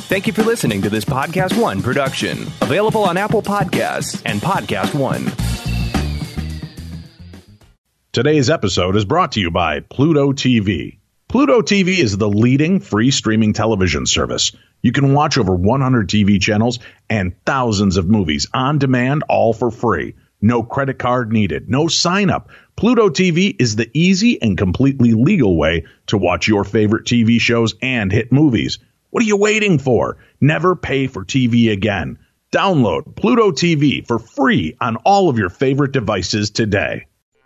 Thank you for listening to this Podcast One production, available on Apple Podcasts and Podcast One. Today's episode is brought to you by Pluto TV. Pluto TV is the leading free streaming television service. You can watch over 100 TV channels and thousands of movies on demand, all for free. No credit card needed, no sign up. Pluto TV is the easy and completely legal way to watch your favorite TV shows and hit movies. What are you waiting for? Never pay for TV again. Download Pluto TV for free on all of your favorite devices today.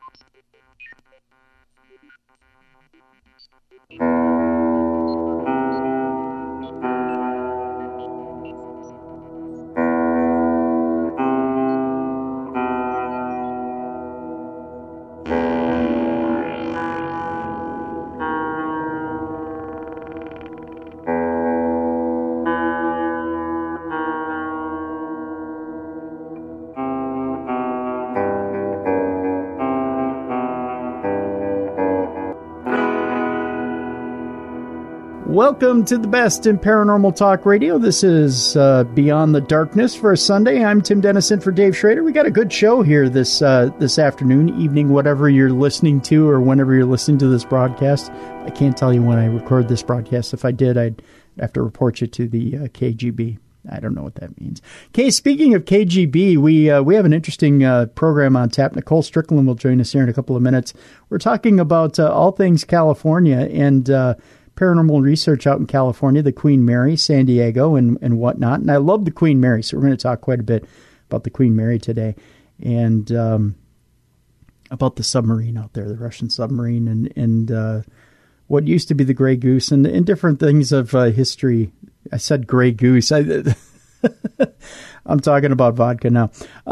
Welcome to the best in paranormal talk radio. This is Beyond the Darkness for a Sunday. I'm Tim Dennison for Dave Schrader. We got a good show here this afternoon, evening, whatever you're listening to or whenever you're listening to this broadcast. I can't tell you when I record this broadcast. If I did, I'd have to report you to the KGB. I don't know what that means. Okay, speaking of KGB, we have an interesting program on tap. Nicole Strickland will join us here in a couple of minutes. We're talking about all things California and paranormal research out in California, the Queen Mary, San Diego, and whatnot. And I love the Queen Mary, so we're going to talk quite a bit about the Queen Mary today and about the submarine out there, the Russian submarine, and what used to be the Grey Goose, and different things of history. I said Grey Goose. I'm talking about vodka now.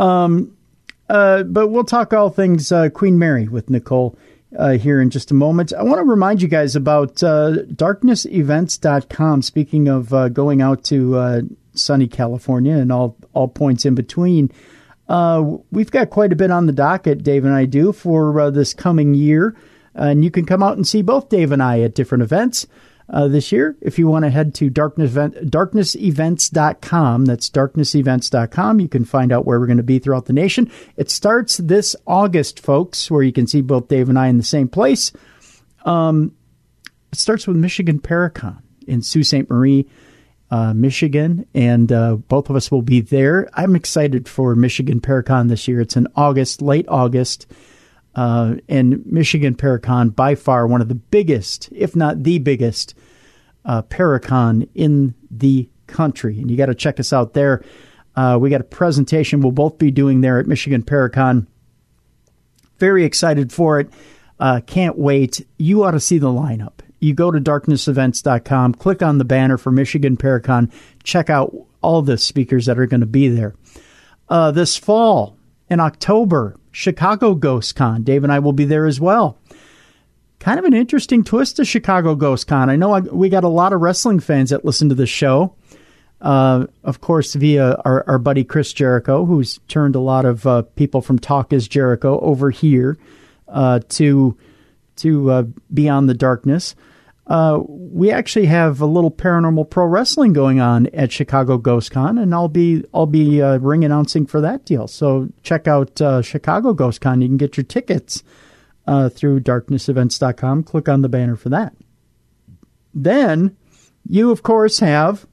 But we'll talk all things Queen Mary with Nicole here in just a moment. I want to remind you guys about darknessevents.com. Speaking of going out to sunny California and all points in between, we've got quite a bit on the docket, Dave and I do, for this coming year. And you can come out and see both Dave and I at different events this year. If you want to head to darknessevents.com, that's darknessevents.com. You can find out where we're going to be throughout the nation. It starts this August, folks, where you can see both Dave and I in the same place. It starts with Michigan Paracon in Sault Ste. Marie, Michigan, and both of us will be there. I'm excited for Michigan Paracon this year. It's in August, late August. And Michigan Paracon, by far one of the biggest, if not the biggest, Paracon in the country. And you got to check us out there. We got a presentation we'll both be doing there at Michigan Paracon. Very excited for it. Can't wait. You ought to see the lineup. You go to darknessevents.com, click on the banner for Michigan Paracon, check out all the speakers that are going to be there. This fall, in October, Chicago Ghost Con. Dave and I will be there as well. Kind of an interesting twist to Chicago Ghost Con. I know we got a lot of wrestling fans that listen to the show. Of course, via our buddy Chris Jericho, who's turned a lot of people from Talk is Jericho over here to Beyond the Darkness. We actually have a little paranormal pro wrestling going on at Chicago Ghost Con, and I'll be ring announcing for that deal. So check out Chicago Ghost Con. You can get your tickets through darknessevents.com. Click on the banner for that. Then you, of course, have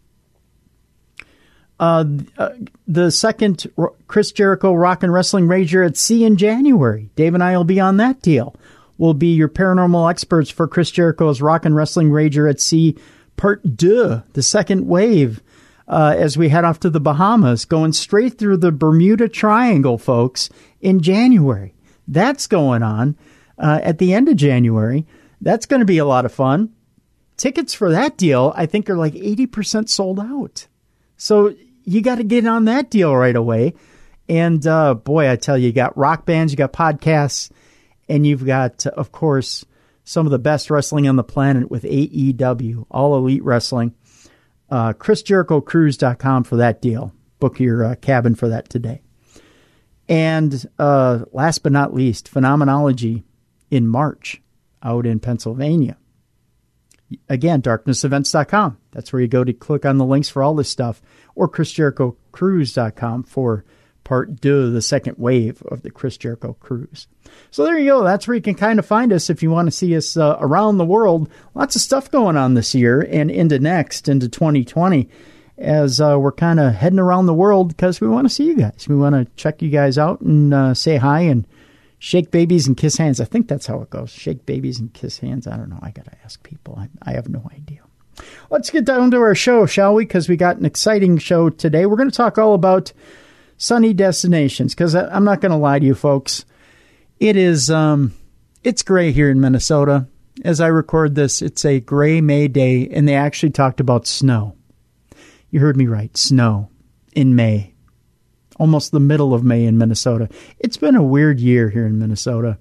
the second Chris Jericho Rock and Wrestling Rager at Sea in January. Dave and I will be on that deal. We'll be your paranormal experts for Chris Jericho's Rock and Wrestling Rager at Sea Part 2, the second wave, as we head off to the Bahamas, going straight through the Bermuda Triangle, folks, in January. That's going on at the end of January. That's going to be a lot of fun. Tickets for that deal, I think, are like 80% sold out. So you got to get on that deal right away. And boy, I tell you, you got rock bands, you got podcasts, and you've got, of course, some of the best wrestling on the planet with AEW, All Elite Wrestling. ChrisJerichoCruise.com for that deal. Book your cabin for that today. And last but not least, Phenomenology in March out in Pennsylvania. Again, darknessevents.com. That's where you go to click on the links for all this stuff, or ChrisJerichoCruise.com for part 2, the second wave of the Chris Jericho Cruise. So there you go. That's where you can kind of find us if you want to see us around the world. Lots of stuff going on this year and into 2020, as we're kind of heading around the world because we want to see you guys. We want to check you guys out and say hi and shake babies and kiss hands. I think that's how it goes. Shake babies and kiss hands. I don't know. I got to ask people. I have no idea. Let's get down to our show, shall we? Because we got an exciting show today. We're going to talk all about sunny destinations, because I'm not going to lie to you folks. It is, it's gray here in Minnesota. As I record this, it's a gray May day, and they actually talked about snow. You heard me right, snow in May. Almost the middle of May in Minnesota. It's been a weird year here in Minnesota.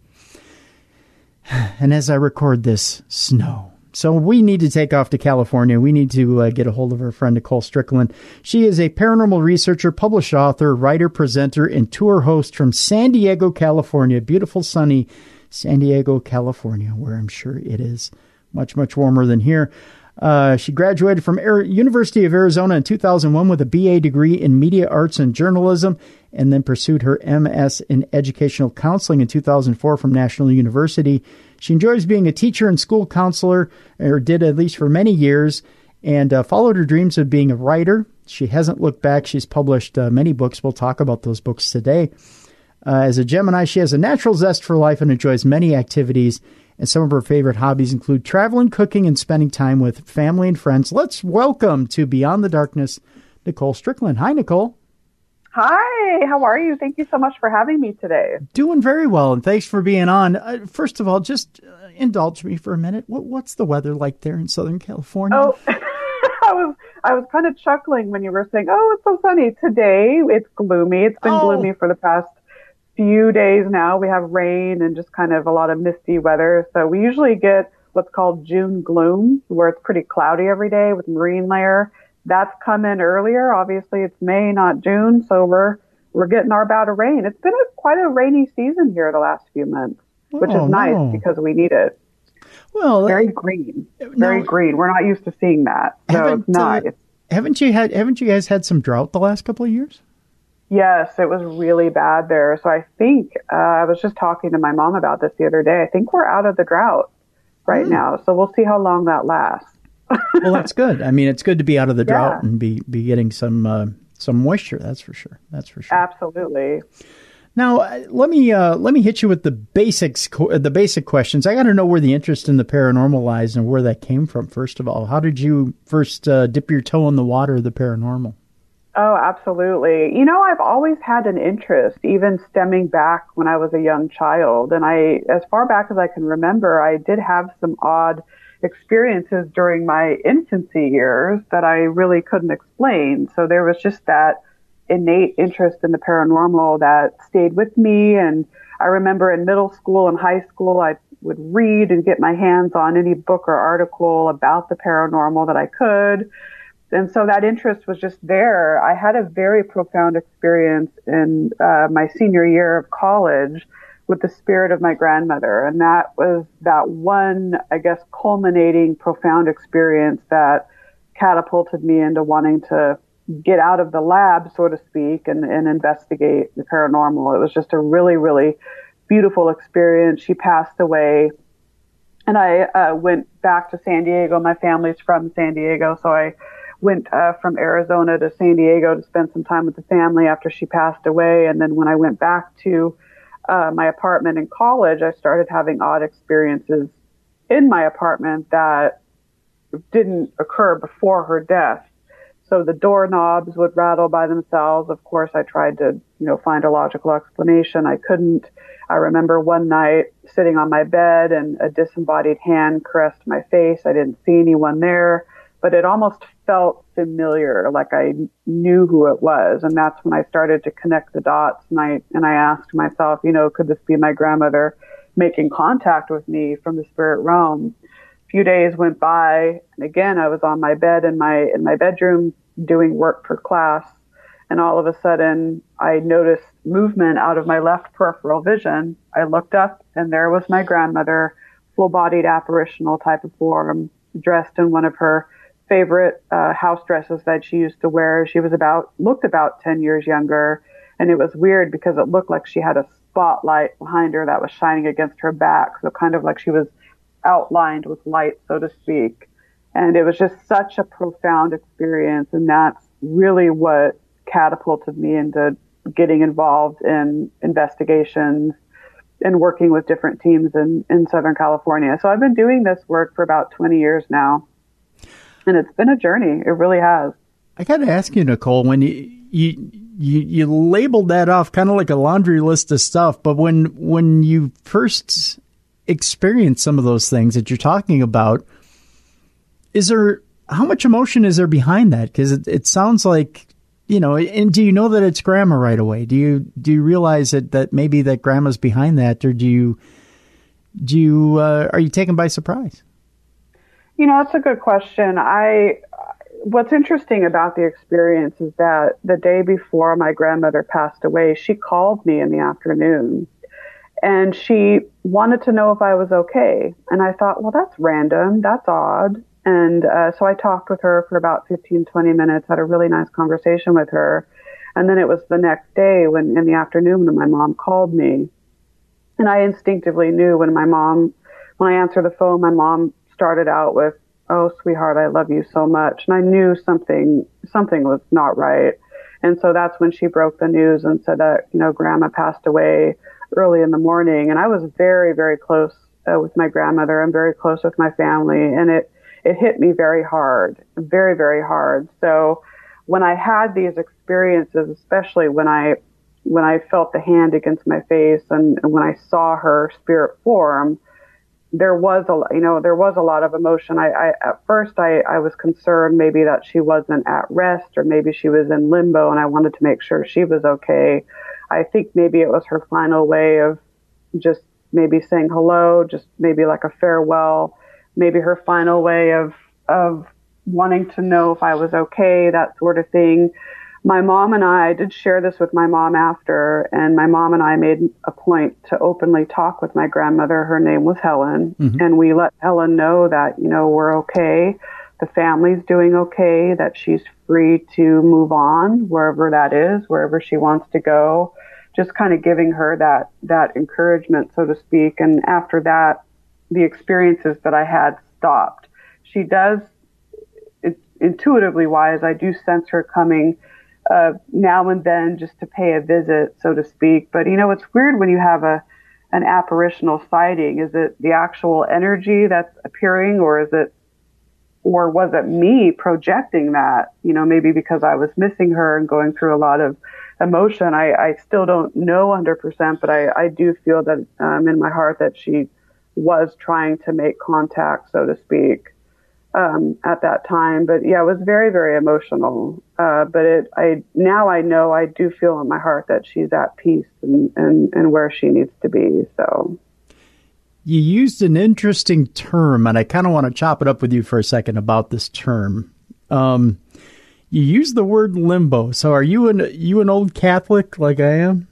And as I record this, snow. So we need to take off to California. We need to get a hold of our friend Nicole Strickland. She is a paranormal researcher, published author, writer, presenter, and tour host from San Diego, California. Beautiful, sunny San Diego, California, where I'm sure it is much, much warmer than here. She graduated from University of Arizona in 2001 with a BA degree in media arts and journalism, and then pursued her MS in educational counseling in 2004 from National University. She enjoys being a teacher and school counselor, or did at least for many years, and followed her dreams of being a writer. She hasn't looked back. She's published many books. We'll talk about those books today. As a Gemini, she has a natural zest for life and enjoys many activities. And some of her favorite hobbies include traveling, cooking, and spending time with family and friends. Let's welcome to Beyond the Darkness, Nicole Strickland. Hi, Nicole. Hi, how are you? Thank you so much for having me today. Doing very well, and thanks for being on. First of all, just indulge me for a minute. What's the weather like there in Southern California? Oh, I was kind of chuckling when you were saying, oh, it's so sunny. Today, it's gloomy. It's been gloomy for the past few days now. We have rain and just kind of a lot of misty weather. So we usually get what's called June gloom, where it's pretty cloudy every day with marine layer. That's come in earlier. Obviously, it's May, not June, so we're getting our bout of rain. It's been quite a rainy season here the last few months, which is nice because we need it. Well, very green, very green. We're not used to seeing that, so it's nice. Haven't you guys had some drought the last couple of years? Yes, it was really bad there. So I think I was just talking to my mom about this the other day. I think we're out of the drought right now, so we'll see how long that lasts. Well, that's good. I mean, it's good to be out of the drought and be getting some moisture. That's for sure. Absolutely. Now, let me hit you with the basic questions. I got to know where the interest in the paranormal lies and where that came from. First of all, how did you first dip your toe in the water of the paranormal? Oh, absolutely. You know, I've always had an interest, even stemming back when I was a young child. And as far back as I can remember, I did have some odd experiences during my infancy years that I really couldn't explain. So there was just that innate interest in the paranormal that stayed with me. And I remember in middle school and high school, I would read and get my hands on any book or article about the paranormal that I could. And so that interest was just there. I had a very profound experience in my senior year of college with the spirit of my grandmother. And that was that one, I guess, culminating profound experience that catapulted me into wanting to get out of the lab, so to speak, and investigate the paranormal. It was just a really, really beautiful experience. She passed away, and I went back to San Diego. My family's from San Diego, so I went from Arizona to San Diego to spend some time with the family after she passed away. And then when I went back to my apartment in college, I started having odd experiences in my apartment that didn't occur before her death. So the doorknobs would rattle by themselves. Of course, I tried to, find a logical explanation. I couldn't. I remember one night sitting on my bed and a disembodied hand caressed my face. I didn't see anyone there, but it almost felt familiar, like I knew who it was. And that's when I started to connect the dots. And I asked myself, could this be my grandmother making contact with me from the spirit realm? A few days went by, and again, I was on my bed in my bedroom doing work for class. And all of a sudden, I noticed movement out of my left peripheral vision. I looked up, and there was my grandmother, full-bodied apparitional type of form, dressed in one of her favorite house dresses that she used to wear. She was looked about 10 years younger, and it was weird because it looked like she had a spotlight behind her that was shining against her back, so kind of like she was outlined with light, so to speak. And it was just such a profound experience, and that's really what catapulted me into getting involved in investigations and working with different teams in Southern California. So I've been doing this work for about 20 years now, and it's been a journey. It really has. I got to ask you, Nicole, when you labeled that off kind of like a laundry list of stuff, but when you first experienced some of those things that you're talking about, how much emotion is there behind that? Because it sounds like, and do you know that it's grandma right away? Do you realize that maybe that grandma's behind that, or are you taken by surprise? That's a good question. What's interesting about the experience is that the day before my grandmother passed away, she called me in the afternoon, and she wanted to know if I was okay. And I thought, well, that's random. That's odd. And so I talked with her for about 15, 20 minutes, had a really nice conversation with her. And then it was the next day in the afternoon when my mom called me. And I instinctively knew when I answered the phone, my mom started out with, "Oh, sweetheart, I love you so much." And I knew something was not right. And so that's when she broke the news and said that, grandma passed away early in the morning. And I was very, very close with my grandmother. I'm very close with my family. And it hit me very hard, very, very hard. So when I had these experiences, especially when I felt the hand against my face and when I saw her spirit form, there was a lot of emotion. At first I was concerned maybe that she wasn't at rest, or maybe she was in limbo, and I wanted to make sure she was okay. I think maybe it was her final way of just maybe saying hello, just maybe like a farewell. Maybe her final way of wanting to know if I was okay, that sort of thing. My mom and I did share this with my mom after, and my mom and I made a point to openly talk with my grandmother. Her name was Helen, and we let Helen know that, we're okay. The family's doing okay, that she's free to move on wherever that is, wherever she wants to go. Just kind of giving her that encouragement, so to speak. And after that, the experiences that I had stopped. She does, intuitively wise, I do sense her coming now and then just to pay a visit, so to speak. But, it's weird when you have an apparitional sighting. Is it the actual energy that's appearing, or was it me projecting that? Maybe because I was missing her and going through a lot of emotion. I still don't know 100%, but I do feel that in my heart that she was trying to make contact, so to speak, at that time. But yeah, it was very, very emotional. But now I know, I do feel in my heart that she's at peace and where she needs to be. So you used an interesting term, and I kind of want to chop it up with you for a second about this term. You used the word limbo. So are you an old Catholic like I am?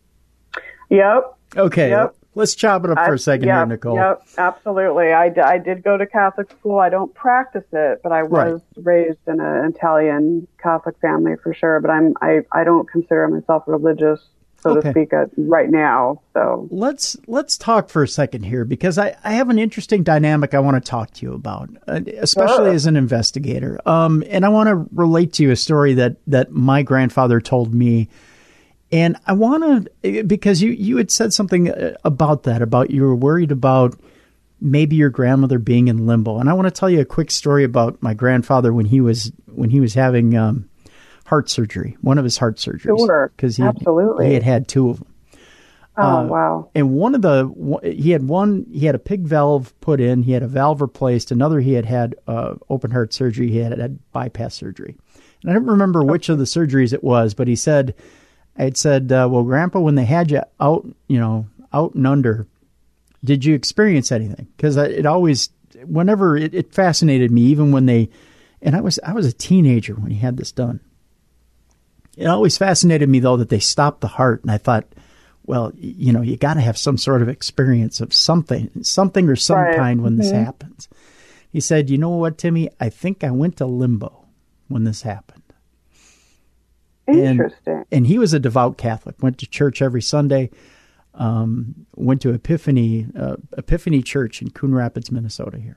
Yep. Okay. Yep. Let's chop it up for a second here, Nicole. Yep, absolutely. I did go to Catholic school. I don't practice it, but I was raised in an Italian Catholic family for sure. But I don't consider myself religious, so to speak, right now. So let's talk for a second here, because I have an interesting dynamic I want to talk to you about, especially as an investigator. And I want to relate to you a story that my grandfather told me. And I want to, because you had said something about that, about you were worried about maybe your grandmother being in limbo. And I want to tell you a quick story about my grandfather when he was having heart surgery, one of his heart surgeries. Sure, because he had two of them. Oh, wow. And he had a pig valve put in, he had a valve replaced, another he had open heart surgery, he had bypass surgery. And I don't remember which of the surgeries it was, but I had said, well, Grandpa, when they had you out and under, did you experience anything? Because whenever it fascinated me, even when and I was a teenager when he had this done. It always fascinated me, though, that they stopped the heart. And I thought, well, you got to have some sort of experience of something or some kind when this happens. He said, you know what, Timmy? I think I went to limbo when this happened. Interesting. And he was a devout Catholic, went to church every Sunday, went to Epiphany Church in Coon Rapids, Minnesota here.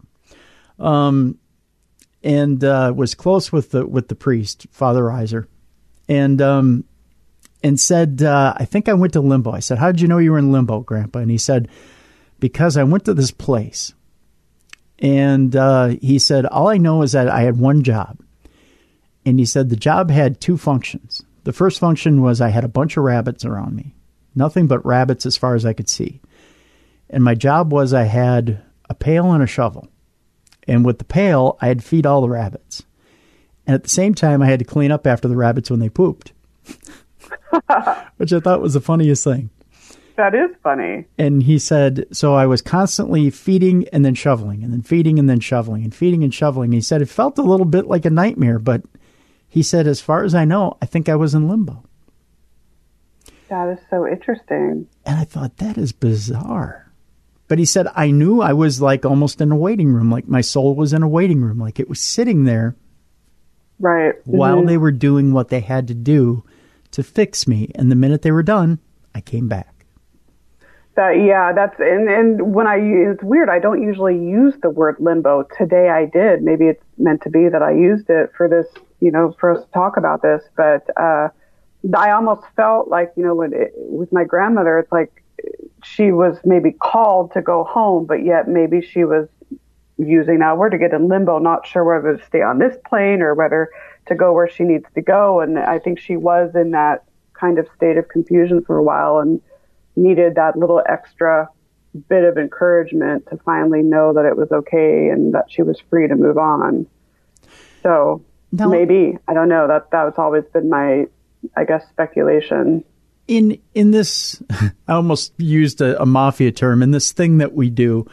And was close with the priest, Father Reiser, and said, I think I went to limbo. I said, how did you know you were in limbo, Grandpa? And he said, because I went to this place. And he said, all I know is that I had one job. And he said the job had two functions. The first function was I had a bunch of rabbits around me, nothing but rabbits as far as I could see. And my job was I had a pail and a shovel. And with the pail, I had to feed all the rabbits. And at the same time, I had to clean up after the rabbits when they pooped, which I thought was the funniest thing. That is funny. And he said, so I was constantly feeding and then shoveling, and then feeding and then shoveling, and feeding and shoveling. He said it felt a little bit like a nightmare, but he said, as far as I know, I think I was in limbo. That is so interesting. And I thought, that is bizarre. But he said, I knew I was like almost in a waiting room, like my soul was in a waiting room, like it was sitting there. Right. While they were doing what they had to do to fix me. And the minute they were done, I came back. That's and when it's weird. I don't usually use the word limbo. Today I did. Maybe it's meant to be that I used it for this, for us to talk about this. But I almost felt like, with my grandmother, it's like she was maybe called to go home, but yet maybe she was using that word to get in limbo, not sure whether to stay on this plane or whether to go where she needs to go. And I think she was in that kind of state of confusion for a while and needed that little extra bit of encouragement to finally know that it was okay and that she was free to move on. So maybe, I don't know, that was always been my, I guess, speculation. In this, I almost used a mafia term, in this thing that we do,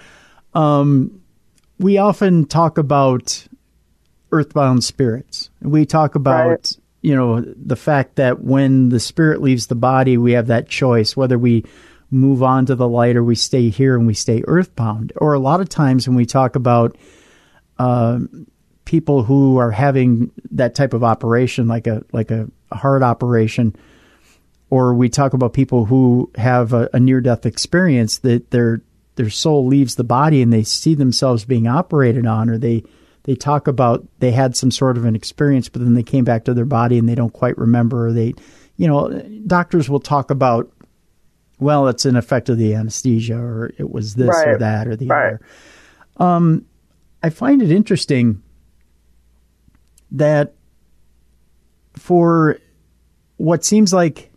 we often talk about earthbound spirits. We talk about, the fact that when the spirit leaves the body, we have that choice, whether we move on to the light or we stay here and we stay earthbound. Or a lot of times when we talk about people who are having that type of operation, like a heart operation, or we talk about people who have a near-death experience, that their soul leaves the body and they see themselves being operated on, or they talk about they had some sort of an experience, but then they came back to their body and they don't quite remember. Or doctors will talk about, well, it's an effect of the anesthesia, or it was this or that or the other. I find it interesting that for what seems like,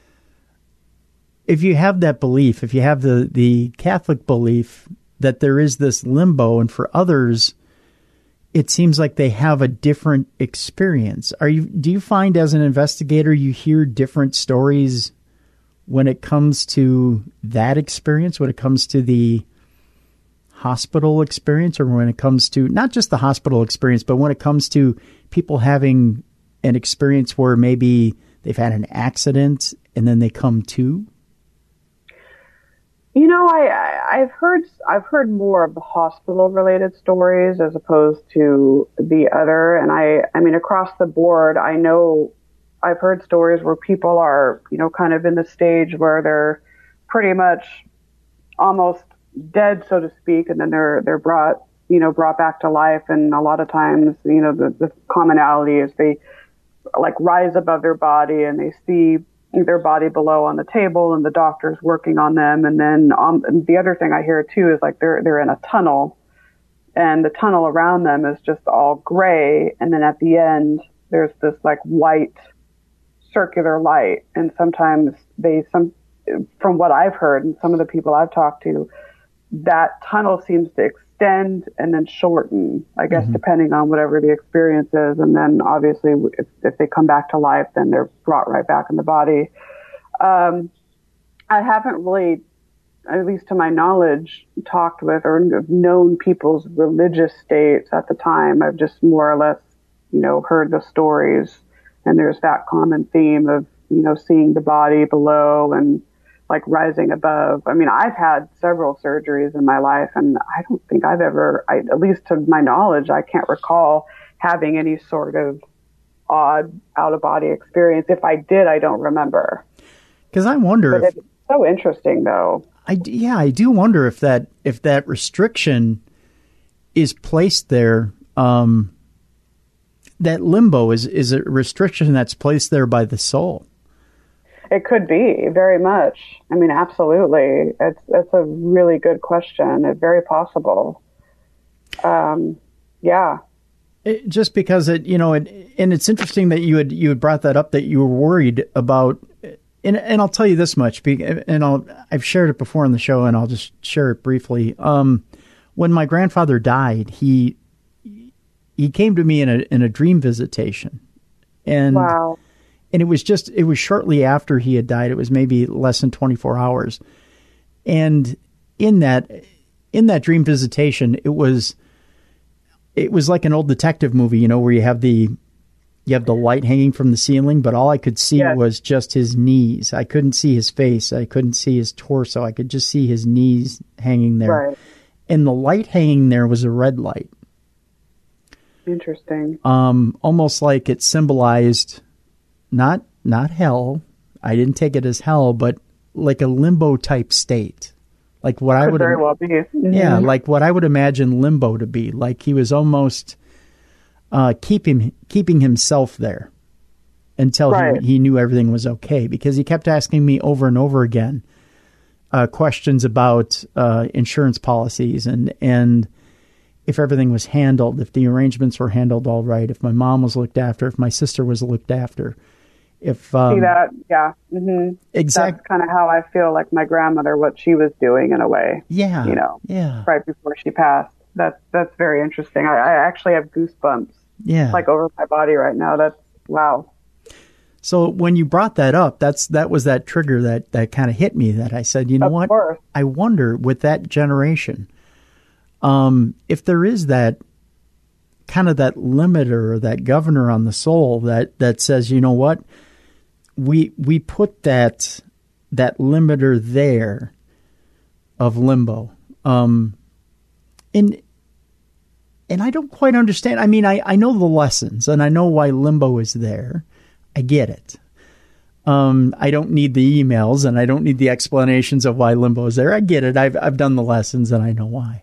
if you have that belief, if you have the Catholic belief that there is this limbo, and for others, it seems like they have a different experience. Do you find as an investigator you hear different stories when it comes to that experience, when it comes to the hospital experience, or when it comes to not just the hospital experience, but when it comes to people having an experience where maybe they've had an accident and then they come to? I've heard more of the hospital related stories as opposed to the other. And I mean, across the board, I know I've heard stories where people are, kind of in the stage where they're pretty much almost dead, so to speak. And then they're brought back to life. And a lot of times, the commonality is they like rise above their body and they see their body below on the table and the doctor's working on them. And then and the other thing I hear too is like they're in a tunnel and the tunnel around them is just all gray. And then at the end, there's this like white circular light. And sometimes from what I've heard and some of the people I've talked to, that tunnel seems to extend and then shorten, I guess, depending on whatever the experience is. And then obviously if they come back to life, then they're brought right back in the body. I haven't really, at least to my knowledge, talked with or known people's religious states at the time. I've just more or less, heard the stories, and there's that common theme of, seeing the body below and like rising above. I mean, I've had several surgeries in my life, and I don't think I've ever, at least to my knowledge, I can't recall having any sort of odd out-of-body experience. If I did, I don't remember. Because I wonder but it's so interesting, though. I do wonder if that restriction is placed there. That limbo is a restriction that's placed there by the soul. It could be, very much. I mean, absolutely. It's a really good question. It's very possible. Yeah. Just because and it's interesting that you had brought that up, that you were worried about. And I'll tell you this much, and I've shared it before on the show, and I'll just share it briefly. When my grandfather died, he came to me in a dream visitation, and wow. And it was shortly after he had died. It was maybe less than 24 hours, and in that dream visitation, it was like an old detective movie, where you have the light hanging from the ceiling, but all I could see was just his knees. I couldn't see his face. I couldn't see his torso. I could just see his knees hanging there. Right. And the light hanging there was a red light. Interesting. Almost like it symbolized not hell. I didn't take it as hell, but like a limbo type state. Like what I would very well be. Mm-hmm. Yeah, like what I would imagine limbo to be. Like he was almost keeping himself there until he knew everything was okay, because he kept asking me over and over again questions about insurance policies and if everything was handled, if the arrangements were handled all right, if my mom was looked after, if my sister was looked after. If see that, yeah, mm-hmm. Exactly. That's kind of how I feel like my grandmother, what she was doing in a way. Yeah, right before she passed. That's very interesting. I actually have goosebumps. Yeah, like over my body right now. That's wow. So when you brought that up, that was that trigger that kind of hit me. That I said, you know what? Course. I wonder with that generation, if there is that kind of that limiter or that governor on the soul that says, you know what, we put that limiter there of limbo, and I don't quite understand. I mean, I know the lessons and I know why limbo is there. I get it. I don't need the emails and I don't need the explanations of why limbo is there. I get it. I've done the lessons and I know why.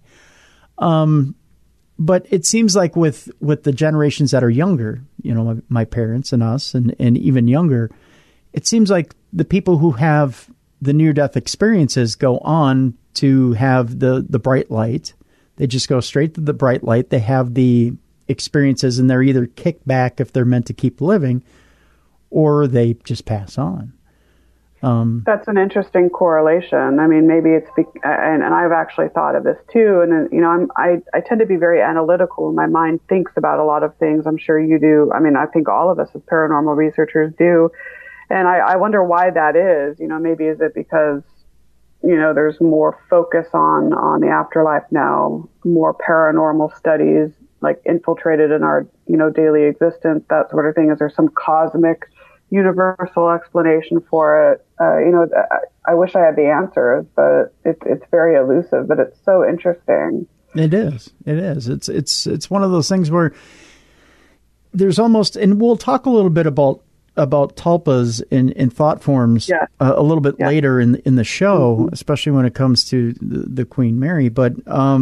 But it seems like with the generations that are younger, my parents and us and even younger, it seems like the people who have the near-death experiences go on to have the bright light. They just go straight to the bright light. They have the experiences and they're either kicked back if they're meant to keep living, or they just pass on. That's an interesting correlation. I mean, maybe it's, and I've actually thought of this too. And I tend to be very analytical. My mind thinks about a lot of things. I'm sure you do. I mean, I think all of us as paranormal researchers do. And I wonder why that is. Maybe is it because, there's more focus on the afterlife now, more paranormal studies like infiltrated in our, daily existence, that sort of thing. Is there some cosmic universal explanation for it? I wish I had the answers, but it's very elusive, but it's so interesting. It is. It's one of those things where there's almost, and we'll talk a little bit about tulpas in thought forms a little bit later in the show, mm-hmm. especially when it comes to the Queen Mary. But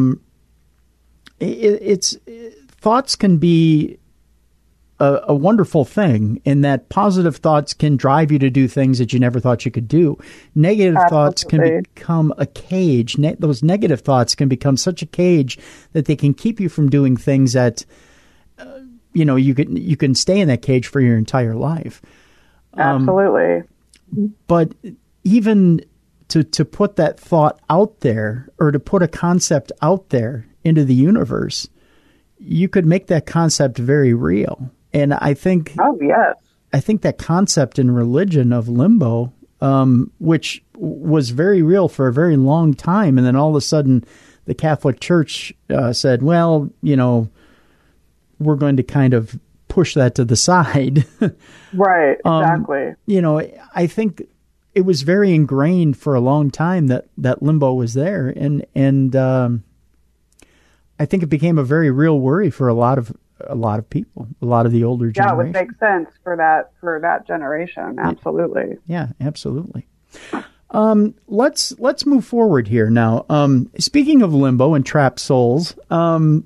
it's thoughts can be a wonderful thing, in that positive thoughts can drive you to do things that you never thought you could do. Negative thoughts can become a cage. Those negative thoughts can become such a cage that they can keep you from doing things that you can stay in that cage for your entire life. Absolutely. But even to put that thought out there, or to put a concept out there into the universe, you could make that concept very real. And I think, I think that concept in religion of limbo, which was very real for a very long time, and then all of a sudden, the Catholic Church said, "Well, we're going to kind of push that to the side." Right. Exactly. I think it was very ingrained for a long time that limbo was there, and I think it became a very real worry for a lot of people, a lot of the older generation. Yeah, it would make sense for that generation. Absolutely. Yeah, absolutely. Let's move forward here now. Speaking of limbo and trapped souls, we'll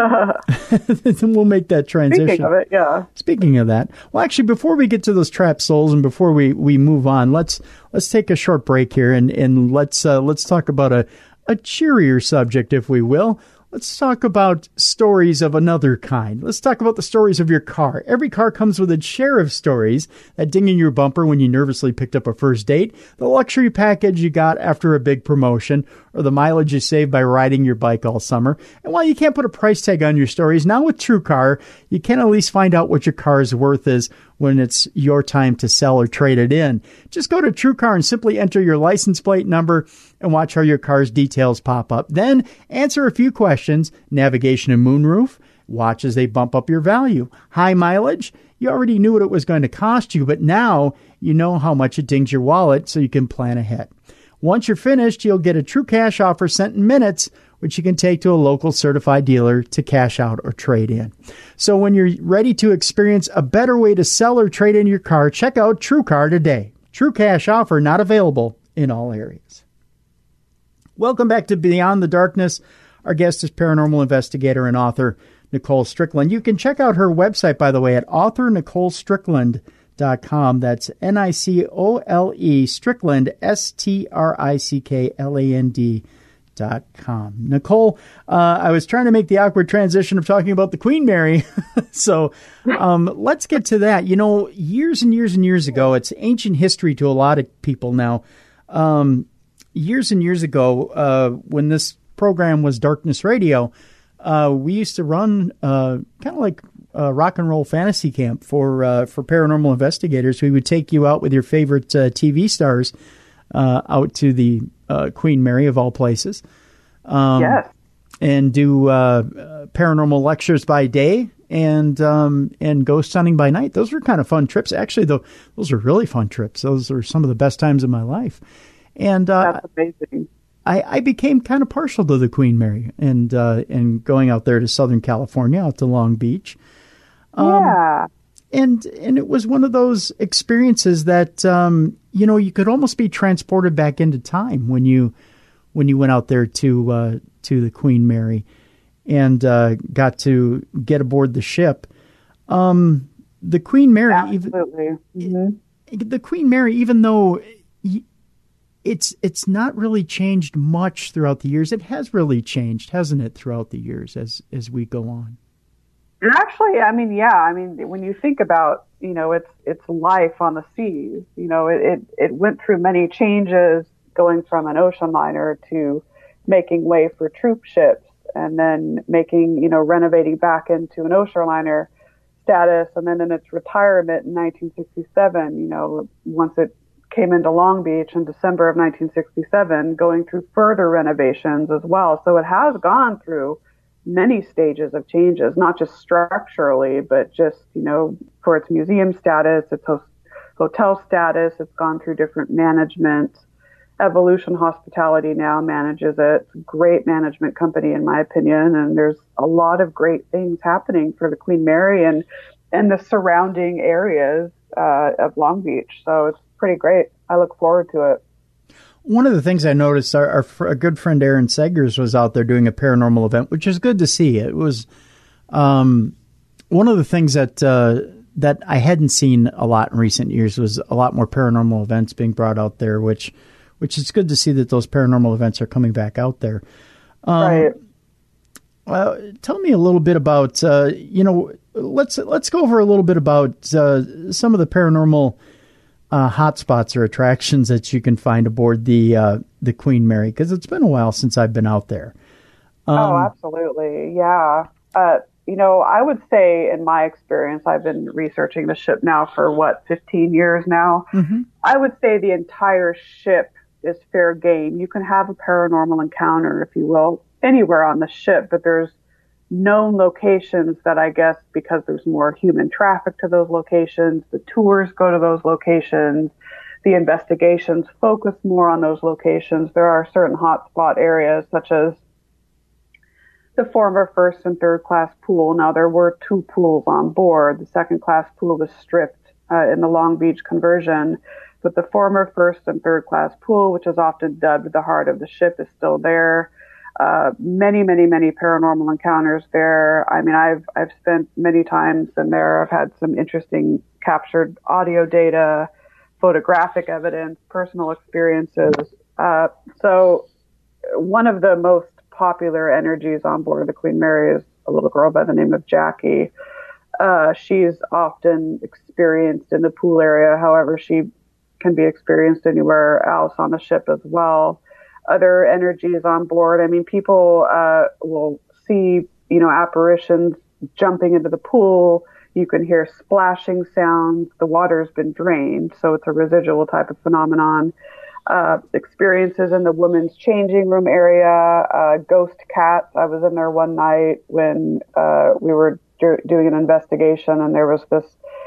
make that transition. Speaking of it, yeah. Speaking of that, well, actually, before we get to those trapped souls and before we move on, let's take a short break here and let's talk about a cheerier subject, if we will. Let's talk about stories of another kind. Let's talk about the stories of your car. Every car comes with its share of stories. That ding in your bumper when you nervously picked up a first date, the luxury package you got after a big promotion, or the mileage you saved by riding your bike all summer. And while you can't put a price tag on your stories, now with TrueCar, you can at least find out what your car's worth is when it's your time to sell or trade it in. Just go to TrueCar and simply enter your license plate number and watch how your car's details pop up. Then answer a few questions: navigation and moonroof. Watch as they bump up your value. High mileage. You already knew what it was going to cost you, but now you know how much it dings your wallet, so you can plan ahead. Once you're finished, you'll get a true cash offer sent in minutes, which you can take to a local certified dealer to cash out or trade in. So when you're ready to experience a better way to sell or trade in your car, check out TrueCar today. True cash offer not available in all areas. Welcome back to Beyond the Darkness. Our guest is paranormal investigator and author Nicole Strickland. You can check out her website, by the way, at authornicolestrickland.com. That's Nicole Strickland, STRICKLAND.com. Nicole, I was trying to make the awkward transition of talking about the Queen Mary. So let's get to that. You know, years and years and years ago, it's ancient history to a lot of people now. Years and years ago, when this program was Darkness Radio, we used to run kind of like rock and roll fantasy camp for paranormal investigators. We would take you out with your favorite TV stars out to the Queen Mary of all places. Yes. And do paranormal lectures by day and ghost hunting by night. Those were kind of fun trips. Actually, though, those were really fun trips. Those are some of the best times of my life. And that's amazing. I became kind of partial to the Queen Mary and going out there to Southern California, out to Long Beach. Yeah. And it was one of those experiences that, you could almost be transported back into time when you went out there to the Queen Mary and got to get aboard the ship. The Queen Mary, absolutely. The Queen Mary, even though it's not really changed much throughout the years, it has really changed, hasn't it, throughout the years as we go on? Actually, when you think about, it's life on the seas, it went through many changes, going from an ocean liner to making way for troop ships, and then renovating back into an ocean liner status. And then in its retirement in 1967, once it came into Long Beach in December of 1967, going through further renovations as well. So it has gone through many stages of changes, not just structurally, but just, for its museum status, its hotel status. It's gone through different management. Evolution Hospitality now manages it. It's a great management company, in my opinion. And there's a lot of great things happening for the Queen Mary and the surrounding areas of Long Beach. So it's pretty great. I look forward to it. One of the things I noticed, our good friend Aaron Segers was out there doing a paranormal event, which is good to see. It was one of the things that I hadn't seen a lot in recent years was a lot more paranormal events being brought out there, which is good to see that those paranormal events are coming back out there. Right. Tell me a little bit about, let's go over a little bit about some of the paranormal hotspots or attractions that you can find aboard the Queen Mary, because it's been a while since I've been out there. Absolutely. Yeah. I would say in my experience, I've been researching the ship now for 15 years now. Mm-hmm. I would say the entire ship is fair game. You can have a paranormal encounter, if you will, anywhere on the ship, but there's known locations that I guess because there's more human traffic to those locations, the tours go to those locations. the investigations focus more on those locations. There are certain hotspot areas, such as the former first and third class pool. Now, there were 2 pools on board. The second class pool was stripped in the Long Beach conversion, but the former first and third class pool, which is often dubbed the heart of the ship, is still there. Many paranormal encounters there. I mean, I've spent many times in there. I've had some interesting captured audio data, photographic evidence, personal experiences. So one of the most popular energies on board the Queen Mary is a little girl by the name of Jackie. She's often experienced in the pool area. However, she can be experienced anywhere else on the ship as well. Other energies on board. I mean, people will see, apparitions jumping into the pool. You can hear splashing sounds. The water's been drained, so it's a residual type of phenomenon. Experiences in the women's changing room area, ghost cats. I was in there one night when we were doing an investigation, and there was this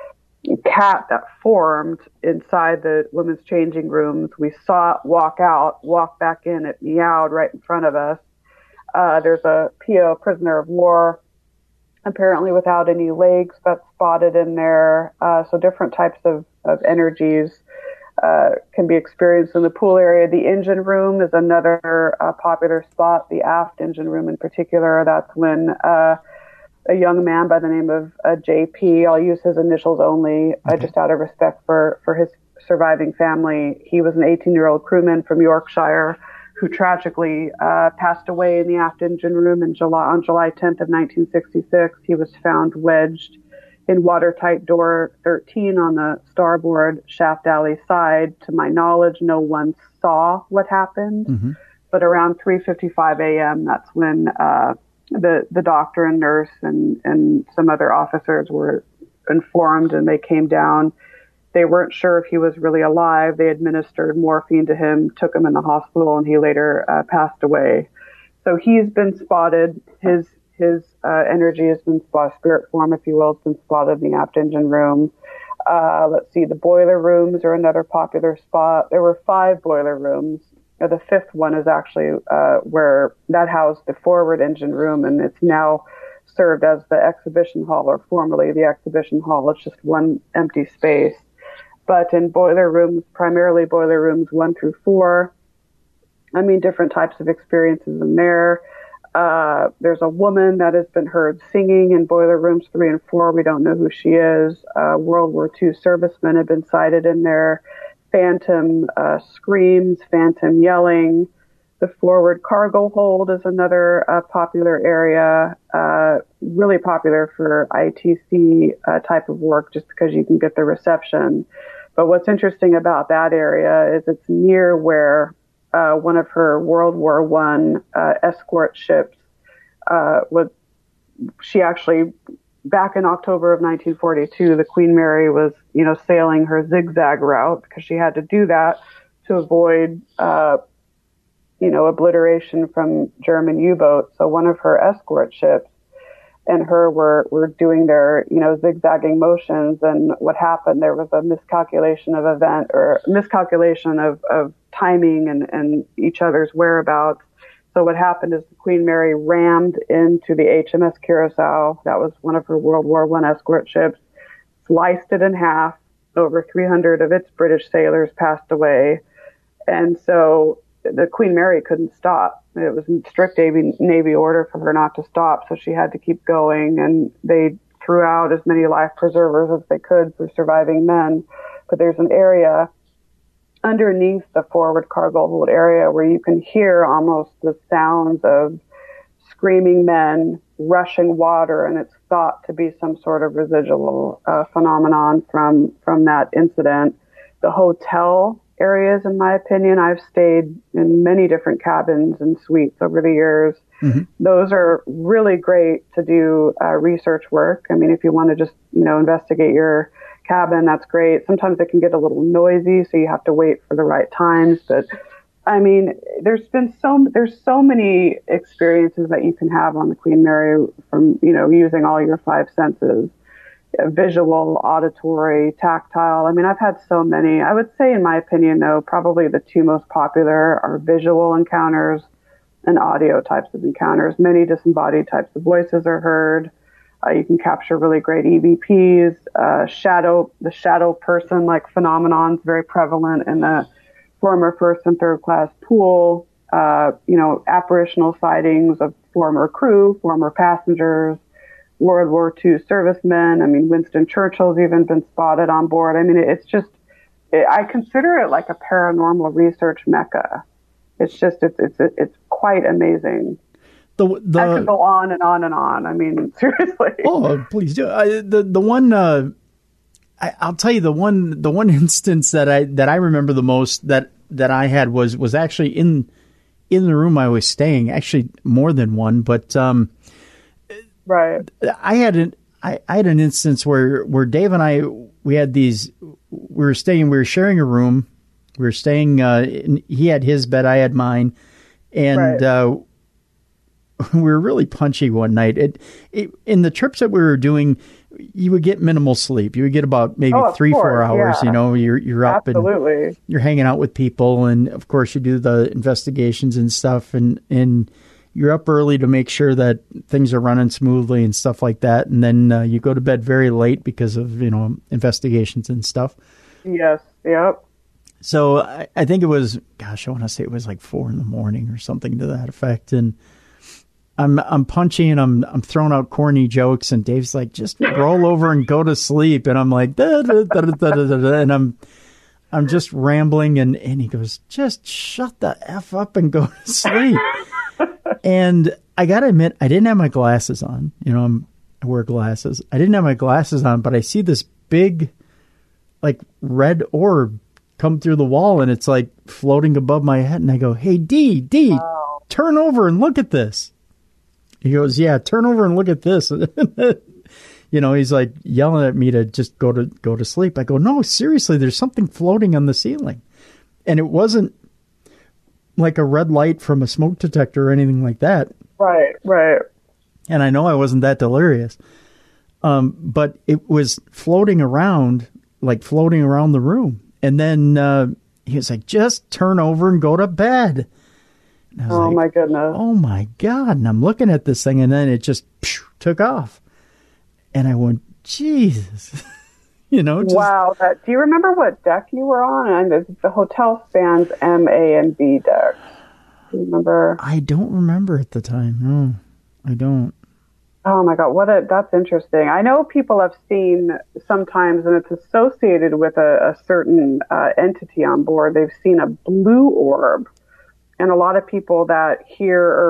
cat that formed inside the women's changing rooms. We saw it walk out, walk back in. It meowed right in front of us. There's a PO, prisoner of war, apparently without any legs, that's spotted in there. So different types of energies can be experienced in the pool area. The engine room is another popular spot, the aft engine room in particular. That's when a young man by the name of JP, I'll use his initials only, just out of respect for his surviving family. He was an 18-year-old crewman from Yorkshire who tragically passed away in the aft engine room on July 10th of 1966. He was found wedged in watertight door 13 on the starboard shaft alley side. To my knowledge, no one saw what happened, but around 3:55 a.m., that's when the doctor and nurse and some other officers were informed, and they came down. They weren't sure if he was really alive. They administered morphine to him, took him in the hospital, and he later passed away. So he's been spotted. His energy has been spotted, spirit form, if you will, has been spotted in the aft engine room. Let's see, the boiler rooms are another popular spot. There were 5 boiler rooms. The 5th one is actually where that housed the forward engine room, and it's now served as the exhibition hall, or formerly the exhibition hall. It's just one empty space. But in boiler rooms, primarily boiler rooms 1 through 4, I mean, different types of experiences in there. There's a woman that has been heard singing in boiler rooms 3 and 4. We don't know who she is. World War II servicemen have been sighted in there. Phantom screams, phantom yelling. The forward cargo hold is another popular area, really popular for ITC type of work, just because you can get the reception. But what's interesting about that area is it's near where one of her World War I escort ships she actually, back in October of 1942, the Queen Mary was, sailing her zigzag route because she had to do that to avoid, obliteration from German U-boats. So one of her escort ships and her were doing their, zigzagging motions. And what happened, there was a miscalculation of event, or miscalculation of timing and each other's whereabouts. So what happened is the Queen Mary rammed into the HMS Curacao. That was one of her World War I escort ships, sliced it in half. Over 300 of its British sailors passed away. And so the Queen Mary couldn't stop. It was in strict Navy order for her not to stop, so she had to keep going. And they threw out as many life preservers as they could for surviving men. But there's an area underneath the forward cargo hold area where you can hear almost the sounds of screaming men, rushing water, and it's thought to be some sort of residual phenomenon from that incident. The hotel areas, in my opinion, I've stayed in many different cabins and suites over the years. Mm-hmm. Those are really great to do research work. I mean, if you want to just, investigate your cabin, that's great. Sometimes it can get a little noisy, so you have to wait for the right times. But I mean, there's so many experiences that you can have on the Queen Mary from, using all your 5 senses. visual, auditory, tactile. I mean, I've had so many. I would say, in my opinion, though, probably the two most popular are visual encounters and audio types of encounters. Many disembodied types of voices are heard. You can capture really great EVPs. The shadow person-like phenomenon is very prevalent in the former first and third class pool. Apparitional sightings of former crew, former passengers, World War II servicemen. I mean, Winston Churchill's even been spotted on board. I mean, I consider it like a paranormal research mecca. It's quite amazing. I could go on and on and on. I mean, seriously. Oh, please do. The one I'll tell you the one instance that I remember the most that I had was actually in the room I was staying. Actually, more than one, but right. I had an instance where Dave and I we were sharing a room. We were staying. He had his bed, I had mine, and. Right. We were really punchy one night. In the trips that we were doing, you would get minimal sleep. You would get about maybe 3-4 hours. Yeah. You're up Absolutely. And you're hanging out with people, and of course you do the investigations and stuff, and you're up early to make sure that things are running smoothly and stuff like that. And then you go to bed very late because of investigations and stuff. Yes. Yep. So I think it was, I want to say it was like 4 a.m. or something to that effect, and I'm punchy and I'm throwing out corny jokes, and Dave's like, just roll over and go to sleep. And I'm like, da, da, da, da, da, da, da, and I'm just rambling, and he goes, just shut the F up and go to sleep. And I got to admit, I didn't have my glasses on. I wear glasses. I didn't have my glasses on, but I see this big, like, red orb come through the wall, and it's like floating above my head. And I go, hey, D, wow. Turn over and look at this. He goes, yeah, turn over and look at this. He's like yelling at me to just go to sleep. I go, no, seriously, there's something floating on the ceiling. And it wasn't like a red light from a smoke detector or anything like that. Right. And I know I wasn't that delirious. But it was floating around the room. And then he was like, just turn over and go to bed. Oh, my goodness. Oh, my God. And I'm looking at this thing, and then it just took off. And I went, Jesus. Wow. Do you remember what deck you were on? And the hotel spans M, A, and B decks. Do you remember? I don't remember at the time. No, I don't. Oh, my God. That's interesting. I know people have seen sometimes, and it's associated with a certain entity on board. They've seen a blue orb. And a lot of people that see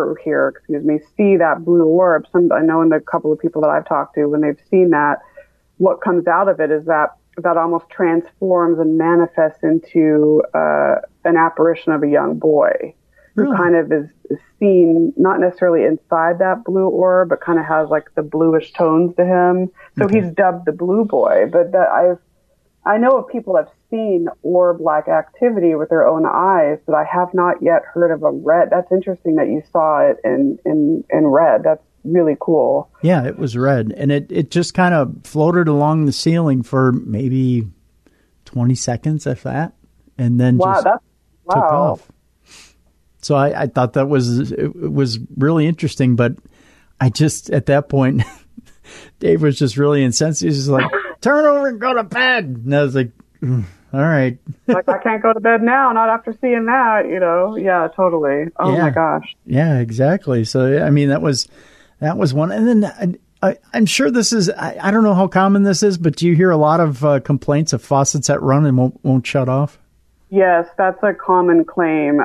that blue orb, I know in the couple of people that I've talked to, when they've seen that, what comes out of it is that almost transforms and manifests into an apparition of a young boy who kind of is seen not necessarily inside that blue orb, but kind of has like the bluish tones to him. So he's dubbed the blue boy. But I know of people have seen orb-like activity with their own eyes, but I have not yet heard of a red. That's interesting that you saw it in red. That's really cool. Yeah, it was red, and it just kind of floated along the ceiling for maybe 20 seconds, if that, and then took off. So I thought it was really interesting, but I just, at that point, Dave was just really incensed. He was just like, turn over and go to bed. And I was like, all right. Like, I can't go to bed now, not after seeing that, Yeah, totally. Oh, my gosh. Yeah, exactly. So, I mean, that was one. And then I'm sure this is, I don't know how common this is, but do you hear a lot of complaints of faucets that run and won't shut off? Yes, that's a common claim.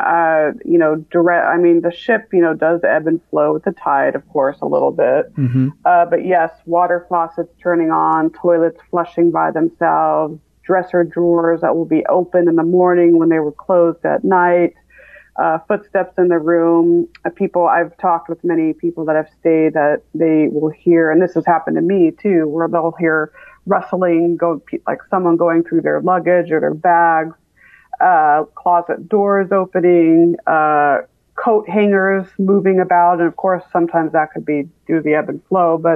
The ship, does ebb and flow with the tide, of course, a little bit. Mm-hmm. But yes, water faucets turning on, toilets flushing by themselves, dresser drawers that will be open in the morning when they were closed at night, footsteps in the room. I've talked with many people that have stayed that they will hear, and this has happened to me too, where they'll hear rustling, like someone going through their luggage or their bags. Closet doors opening, coat hangers moving about. And of course, sometimes that could be due to the ebb and flow, but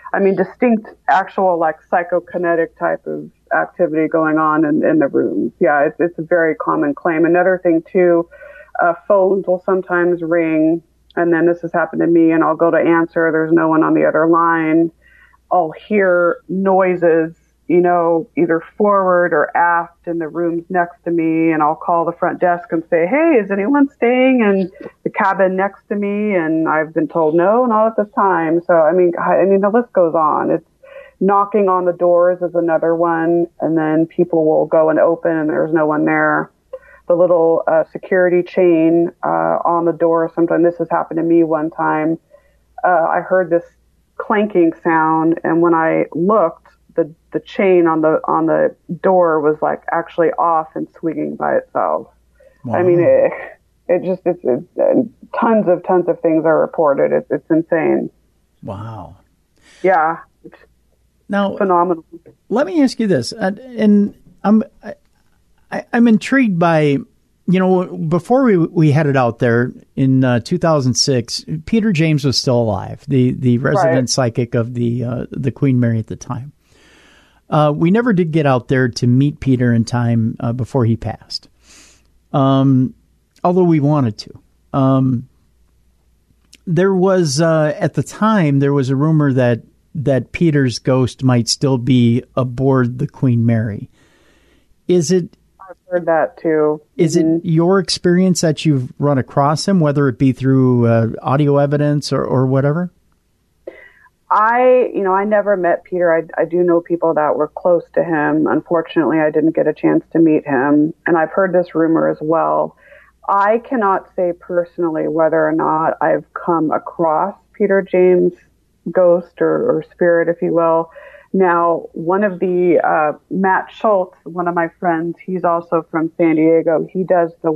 I mean, distinct actual like psychokinetic type of activity going on in the rooms. Yeah, it's a very common claim. Another thing too, phones will sometimes ring, and then this has happened to me, and I'll go to answer. There's no one on the other line. I'll hear noises, you know, either forward or aft in the rooms next to me, and I'll call the front desk and say, hey, is anyone staying in the cabin next to me? And I've been told no, not at this time. So, I mean, the list goes on. It's knocking on the doors is another one, and then people will go and open and there's no one there. The little security chain on the door, sometimes this has happened to me one time. I heard this clanking sound, and when I looked, the chain on the door was like actually off and swinging by itself. Wow. I mean, it's tons of things are reported. It's insane. Wow. Yeah. It's now phenomenal. Let me ask you this, and I'm intrigued by, you know, before we headed out there in 2006, Peter James was still alive, the resident psychic of the Queen Mary at the time. We never did get out there to meet Peter in time before he passed, although we wanted to. There was, at the time, there was a rumor that Peter's ghost might still be aboard the Queen Mary. Is it... I've heard that too. Is it your experience that you've run across him, whether it be through audio evidence or whatever? I never met Peter. I do know people that were close to him. Unfortunately, I didn't get a chance to meet him. And I've heard this rumor as well. I cannot say personally whether or not I've come across Peter James' ghost or spirit, if you will. Now, one of the, Matt Schultz, one of my friends, he's also from San Diego. He does the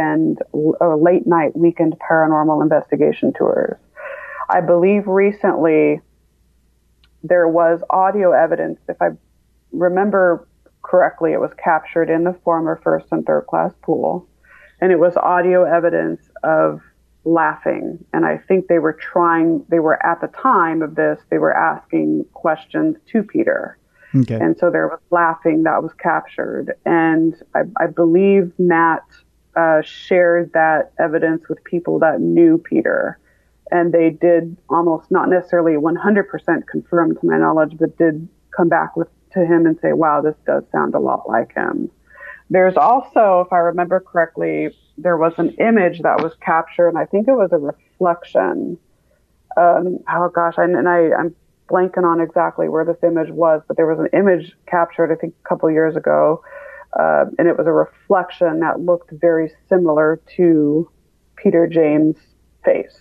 late night weekend paranormal investigation tours. I believe recently there was audio evidence, if I remember correctly, it was captured in the former first and third class pool. And it was audio evidence of laughing. And I think they were at the time of this, they were asking questions to Peter. Okay. And so there was laughing that was captured. And I believe Matt shared that evidence with people that knew Peter. And they did almost not necessarily 100% confirm to my knowledge, but did come back to him and say, wow, this does sound a lot like him. There's also, if I remember correctly, there was an image that was captured, and I think it was a reflection. I'm blanking on exactly where this image was, but there was an image captured, I think, a couple years ago, and it was a reflection that looked very similar to Peter James' face.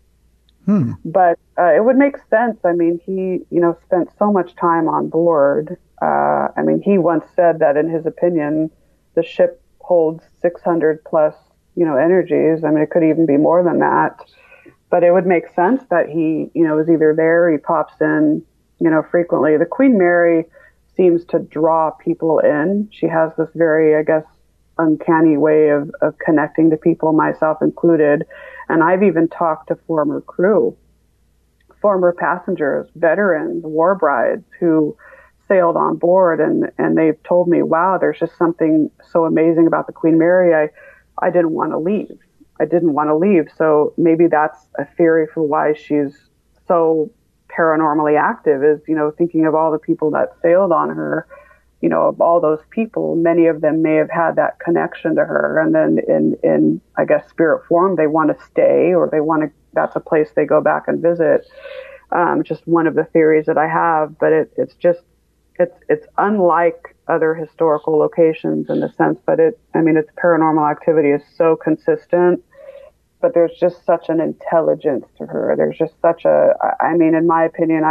But it would make sense. I mean, he, spent so much time on board. He once said that in his opinion, the ship holds 600 plus, energies. I mean, it could even be more than that. But it would make sense that he, is either there, he pops in, frequently. The Queen Mary seems to draw people in. She has this very, I guess, uncanny way of connecting to people, myself included. And I've even talked to former crew, former passengers, veterans, war brides who sailed on board, and they've told me, wow, there's just something so amazing about the Queen Mary. I didn't want to leave. I didn't want to leave. So maybe that's a theory for why she's so paranormally active is, thinking of all the people that sailed on her, of all those people, many of them may have had that connection to her. And then in I guess, spirit form, they want to stay, or that's a place they go back and visit. Just one of the theories that I have, but it's unlike other historical locations in the sense that its paranormal activity is so consistent, but there's just such an intelligence to her. There's just such in my opinion,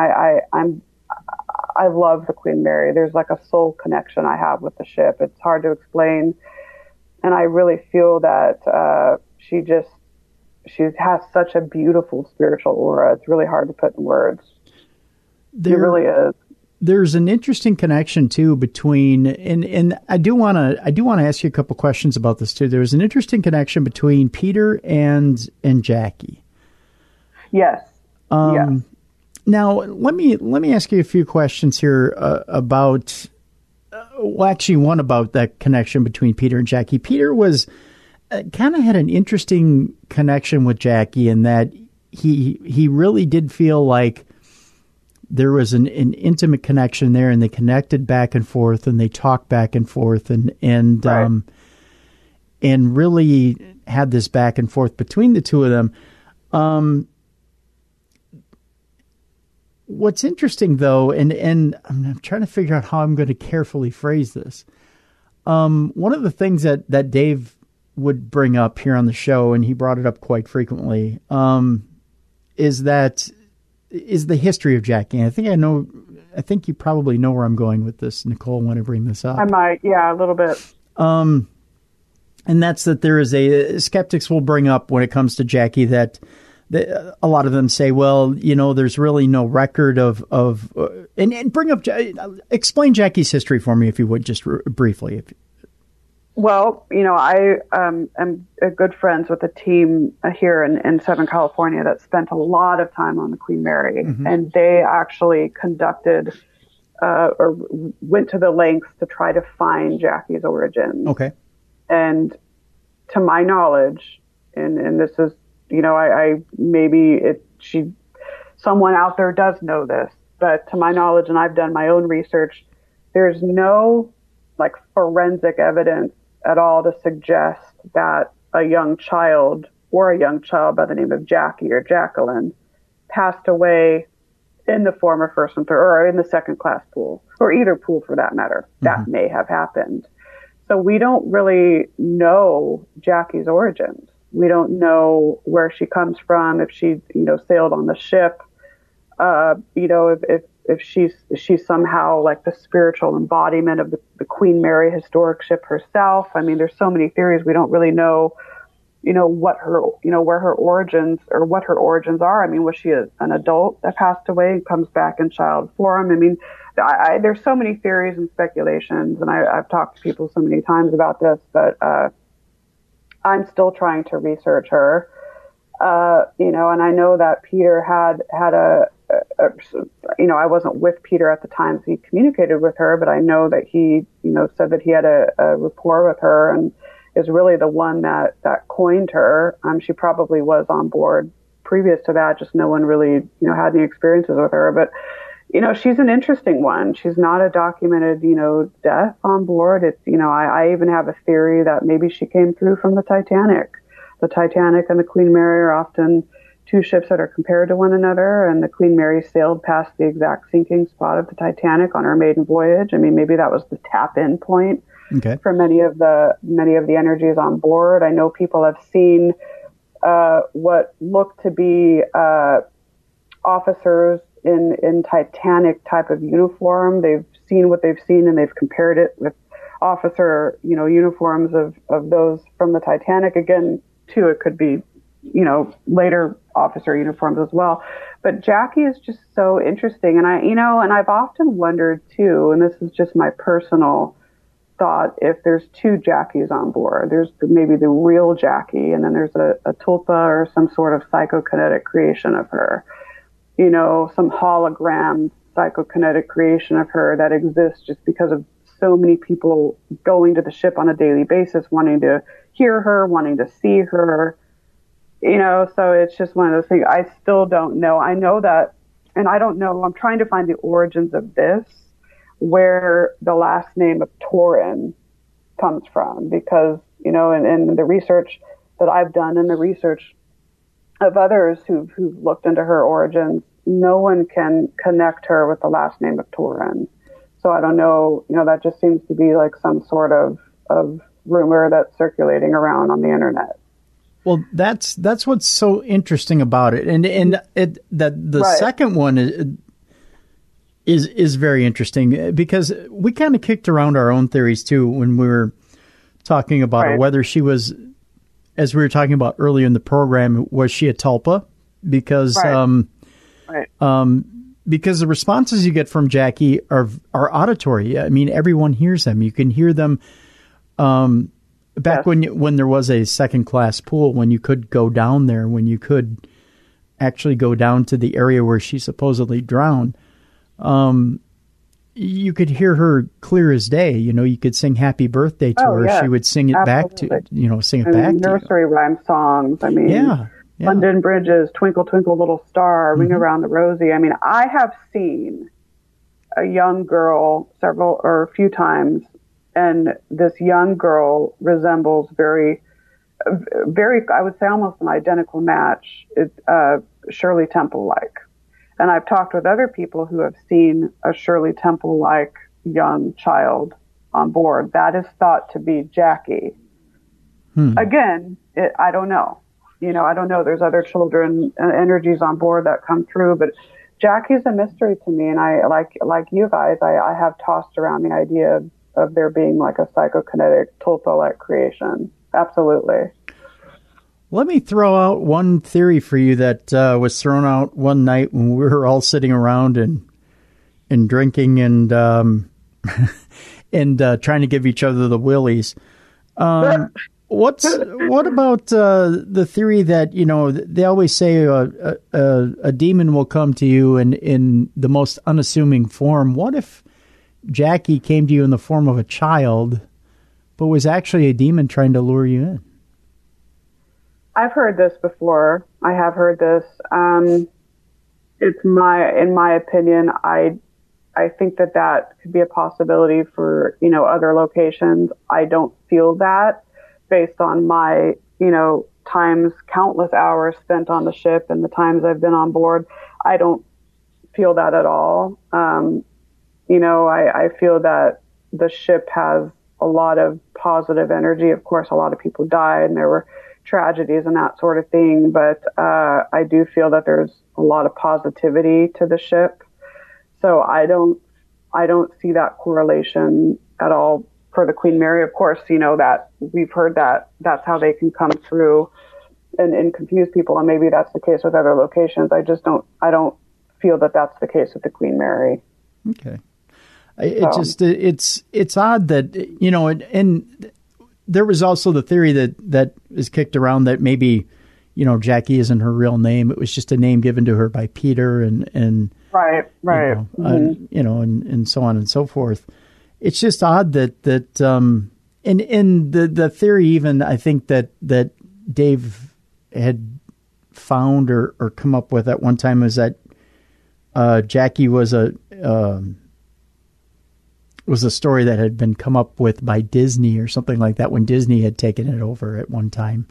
I love the Queen Mary. There's like a soul connection I have with the ship. It's hard to explain. And I really feel that, she has such a beautiful spiritual aura. It's really hard to put in words. It really is. There's an interesting connection too between, and I do want to ask you a couple questions about this too. There's an interesting connection between Peter and Jackie. Yes. Yes. Now, let me ask you a few questions here about, actually one about that connection between Peter and Jackie. Peter was kind of had an interesting connection with Jackie in that he really did feel like there was an intimate connection there, and they connected back and forth, and they talked back and forth, and Right. And really had this back and forth between the two of them. What's interesting, though, and I'm trying to figure out how I'm going to carefully phrase this. One of the things that Dave would bring up here on the show, and he brought it up quite frequently, is the history of Jackie. And I think you probably know where I'm going with this, Nicole, when I bring this up. I might, yeah, a little bit. And that's that there is skeptics will bring up when it comes to Jackie that a lot of them say, well, there's really no record of and bring up, explain Jackie's history for me, if you would, just briefly. Well, I am good friends with a team here in Southern California that spent a lot of time on the Queen Mary, and they actually conducted or went to the lengths to try to find Jackie's origins. Okay. And to my knowledge, and this is, someone out there does know this, but to my knowledge, and I've done my own research, there's no forensic evidence at all to suggest that a young child by the name of Jackie or Jacqueline passed away in the former first and third, or in the second class pool, or either pool for that matter. That may have happened. So we don't really know Jackie's origins. We don't know where she comes from, if she, sailed on the ship, if she's somehow like the spiritual embodiment of the Queen Mary historic ship herself. I mean, there's so many theories. We don't really know, what her, where her origins or what her origins are. I mean, was she an adult that passed away and comes back in child form? I mean, there's so many theories and speculations, and I've talked to people so many times about this, but I'm still trying to research her. And I know that Peter had I wasn't with Peter at the time, so he communicated with her, but I know that he, said that he had a rapport with her and is really the one that coined her. She probably was on board previous to that, just no one really, had any experiences with her, but she's an interesting one. She's not a documented, death on board. It's, I even have a theory that maybe she came through from the Titanic. The Titanic and the Queen Mary are often two ships that are compared to one another, and the Queen Mary sailed past the exact sinking spot of the Titanic on her maiden voyage. I mean, maybe that was the tap-in point for many of the energies on board. I know people have seen what look to be officers in Titanic type of uniform. They've seen what they've seen, and they've compared it with officer, uniforms of those from the Titanic. Again, too, it could be, later officer uniforms as well. But Jackie is just so interesting. And I've often wondered too, and this is just my personal thought, if there's two Jackies on board. There's maybe the real Jackie, and then there's a tulpa or some sort of psychokinetic creation of her. Some hologram psychokinetic creation of her that exists just because of so many people going to the ship on a daily basis, wanting to hear her, wanting to see her, so it's just one of those things. I still don't know. I know that, and I don't know, I'm trying to find the origins of this, where the last name of Torin comes from, because, in the research that I've done and the research of others who've looked into her origins, no one can connect her with the last name of Torin. So I don't know, that just seems to be like some sort of rumor that's circulating around on the internet. Well, that's what's so interesting about it, and the second one is very interesting, because we kind of kicked around our own theories too when we were talking about her, whether she was, as we were talking about earlier in the program, was she a tulpa? Because because the responses you get from Jackie are auditory. I mean, everyone hears them. You can hear them. Back when there was a second class pool, when you could go down there, when you could actually go down to the area where she supposedly drowned, you could hear her clear as day. You know, you could sing "Happy Birthday" to her. Yes, she would sing it absolutely. back to sing it back to you. Nursery rhyme songs. I mean, Yeah. London Bridges, Twinkle Twinkle Little Star, Ring Around the Rosie. I mean, I have seen a young girl a few times, and this young girl resembles very, I would say almost an identical match. It's Shirley Temple-like. And I've talked with other people who have seen a Shirley Temple-like young child on board. That is thought to be Jackie. Again, I don't know. You know, I don't know. There's other children energies on board that come through, but Jackie's a mystery to me. And I, like you guys, I have tossed around the idea of there being like a psychokinetic Tolpo-like creation. Absolutely. Let me throw out one theory for you that was thrown out one night when we were all sitting around and drinking and and trying to give each other the willies. What about the theory that, you know, they always say a demon will come to you in the most unassuming form? What if Jackie came to you in the form of a child, but was actually a demon trying to lure you in? I've heard this before. I have heard this. In my opinion, I think that could be a possibility for, you know, other locations. I don't feel that based on my, you know, countless hours spent on the ship and the times I've been on board. I don't feel that at all. You know, I feel that the ship has a lot of positive energy. Of course, a lot of people died and there were tragedies and that sort of thing, but I do feel that there's a lot of positivity to the ship. So I don't see that correlation at all for the Queen Mary. Of course, you know, that we've heard that that's how they can come through and confuse people, and maybe that's the case with other locations. I don't feel that that's the case with the Queen Mary. Okay. It's odd that, you know, and there was also the theory that is kicked around that maybe, you know, Jackie isn't her real name. It was just a name given to her by Peter and right. You know, and so on and so forth. It's just odd that in the theory, even I think that Dave had found or come up with at one time is that Jackie was a story that had been come up with by Disney or something like that when Disney had taken it over at one time.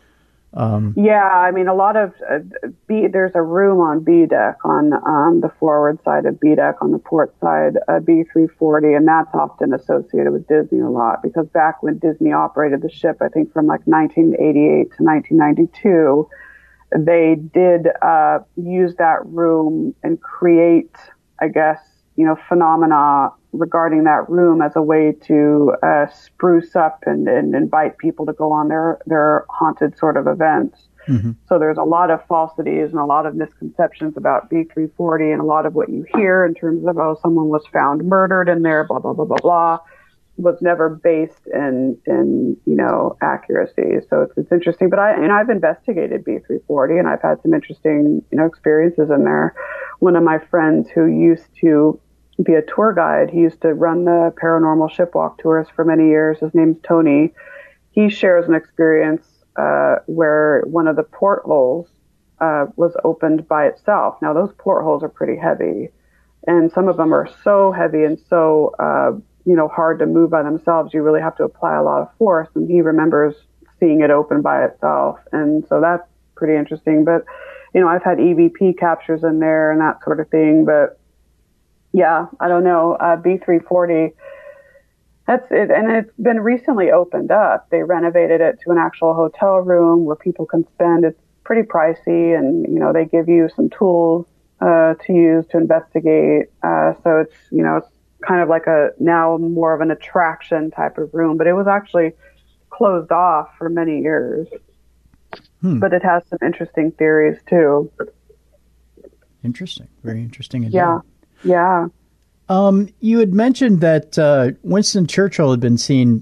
Yeah, I mean, a lot of there's a room on B deck on the forward side of B deck on the port side, B340, and that's often associated with Disney a lot because back when Disney operated the ship, I think from like 1988 to 1992, they did use that room and create, I guess, you know, phenomena regarding that room as a way to spruce up and invite people to go on their haunted sort of events. Mm-hmm. So there's a lot of falsities and a lot of misconceptions about B340, and a lot of what you hear in terms of, oh, someone was found murdered in there, blah, blah, blah, blah, blah, was never based in you know, accuracy. So it's interesting. But I've investigated B340 and I've had some interesting, you know, experiences in there. One of my friends who used to be a tour guide, he used to run the paranormal shipwalk tours for many years. His name's Tony. He shares an experience where one of the portholes was opened by itself. Now, those portholes are pretty heavy, and some of them are so heavy and so you know, hard to move by themselves. You really have to apply a lot of force, and he remembers seeing it open by itself, and so that's pretty interesting. But you know, I've had EVP captures in there and that sort of thing, but yeah, I don't know. B340, that's it. And it's been recently opened up. They renovated it to an actual hotel room where people can spend. It's pretty pricey, and, you know, they give you some tools to use to investigate. So it's, you know, it's kind of like now more of an attraction type of room, but it was actually closed off for many years. But it has some interesting theories too. Interesting. Very interesting. Indeed. Yeah. Yeah. You had mentioned that Winston Churchill had been seen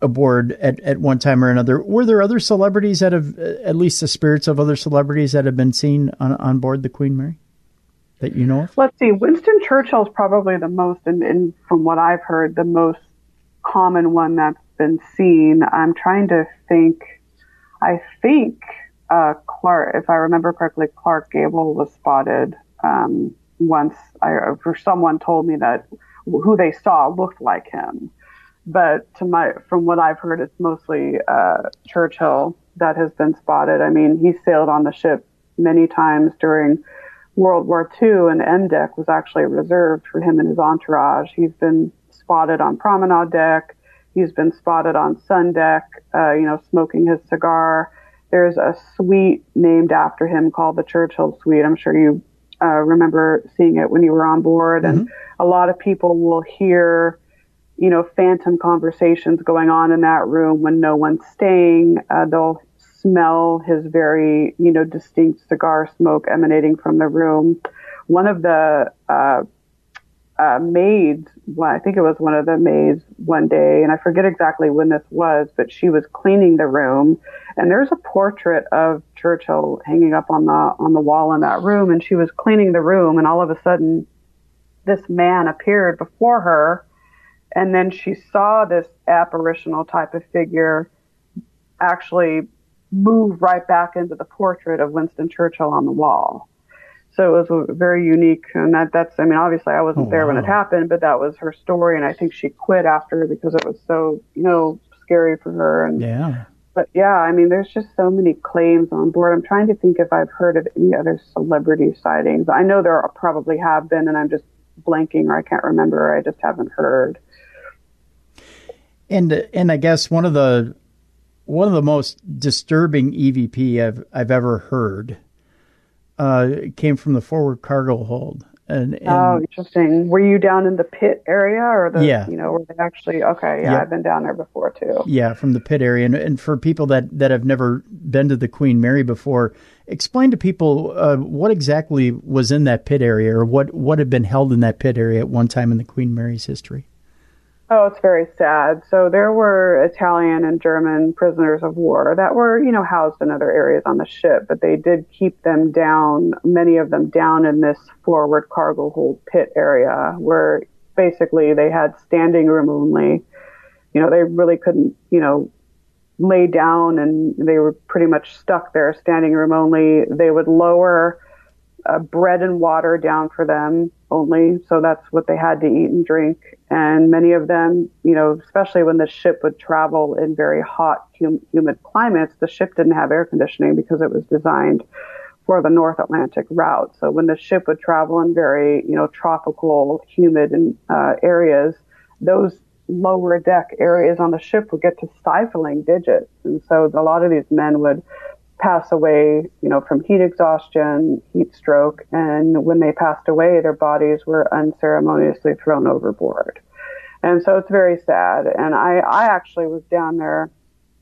aboard at one time or another. Were there other celebrities that have, at least the spirits of other celebrities that have been seen on board the Queen Mary that you know of? Let's see. Winston Churchill's probably the most, and from what I've heard, the most common one that's been seen. I'm trying to think. I think Clark, if I remember correctly, Clark Gable was spotted once. For someone told me that who they saw looked like him. But from what I've heard, it's mostly Churchill that has been spotted. I mean, he sailed on the ship many times during World War II, and M deck was actually reserved for him and his entourage. He's been spotted on promenade deck. He's been spotted on sun deck, smoking his cigar. There's a suite named after him called the Churchill Suite. I'm sure you remember seeing it when you were on board. Mm-hmm. And a lot of people will hear phantom conversations going on in that room when no one's staying. They'll smell his very, distinct cigar smoke emanating from the room. One of the maids, I think it was one of the maids one day, and I forget exactly when this was, but she was cleaning the room, and there's a portrait of Churchill hanging up on the wall in that room, and she was cleaning the room, and all of a sudden this man appeared before her. And then she saw this apparitional type of figure actually move right back into the portrait of Winston Churchill on the wall. So it was very unique. And that's, obviously I wasn't there when it happened, but that was her story. And I think she quit after because it was so, scary for her. And, yeah. But yeah, there's just so many claims on board. I'm trying to think if I've heard of any other celebrity sightings. I know there probably have been, and I'm just blanking, or I can't remember. I just haven't heard. And I guess one of the most disturbing EVP I've ever heard came from the forward cargo hold. And interesting. Were you down in the pit area, or yeah. Were they actually? Okay, yeah, yep. I've been down there before too. Yeah, from the pit area. And for people that have never been to the Queen Mary before, explain to people what exactly was in that pit area, or what had been held in that pit area at one time in the Queen Mary's history. Oh, it's very sad. So there were Italian and German prisoners of war that were, housed in other areas on the ship, but they did keep them down, many of them down in this forward cargo hold pit area where basically they had standing room only. They really couldn't, lay down, and they were pretty much stuck there, standing room only. They would lower bread and water down for them only. So that's what they had to eat and drink. And many of them, especially when the ship would travel in very hot, humid climates, the ship didn't have air conditioning because it was designed for the North Atlantic route. So when the ship would travel in very, tropical, humid areas, those lower deck areas on the ship would get to stifling digits. And so a lot of these men would pass away, from heat exhaustion, heat stroke, and when they passed away, their bodies were unceremoniously thrown overboard. And so it's very sad. And I actually was down there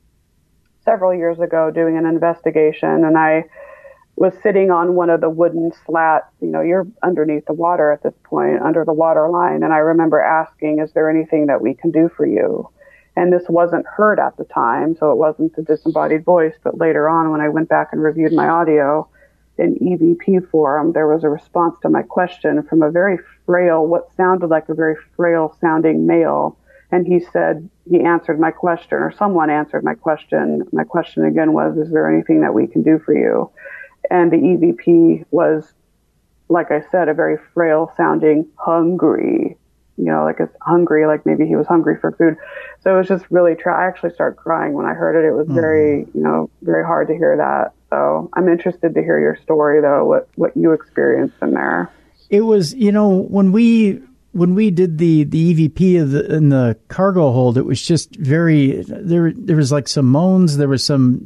several years ago doing an investigation, and I was sitting on one of the wooden slats. You're underneath the water at this point, under the water line, and I remember asking, is there anything that we can do for you? And this wasn't heard at the time, so it wasn't the disembodied voice. But later on, when I went back and reviewed my audio in EVP forum, there was a response to my question from a very frail, what sounded like a very frail sounding male. And he said, he answered my question, or someone answered my question. My question again was, is there anything that we can do for you? And the EVP was, like I said, a very frail sounding hungry. Like it's hungry, like maybe he was hungry for food. So it was just really, I actually started crying when I heard it. It was very, very hard to hear that. So I'm interested to hear your story, though, what you experienced in there. It was, when we did the EVP in the cargo hold, it was just very, there was like some moans. There was some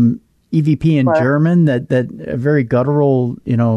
EVP in German that very guttural,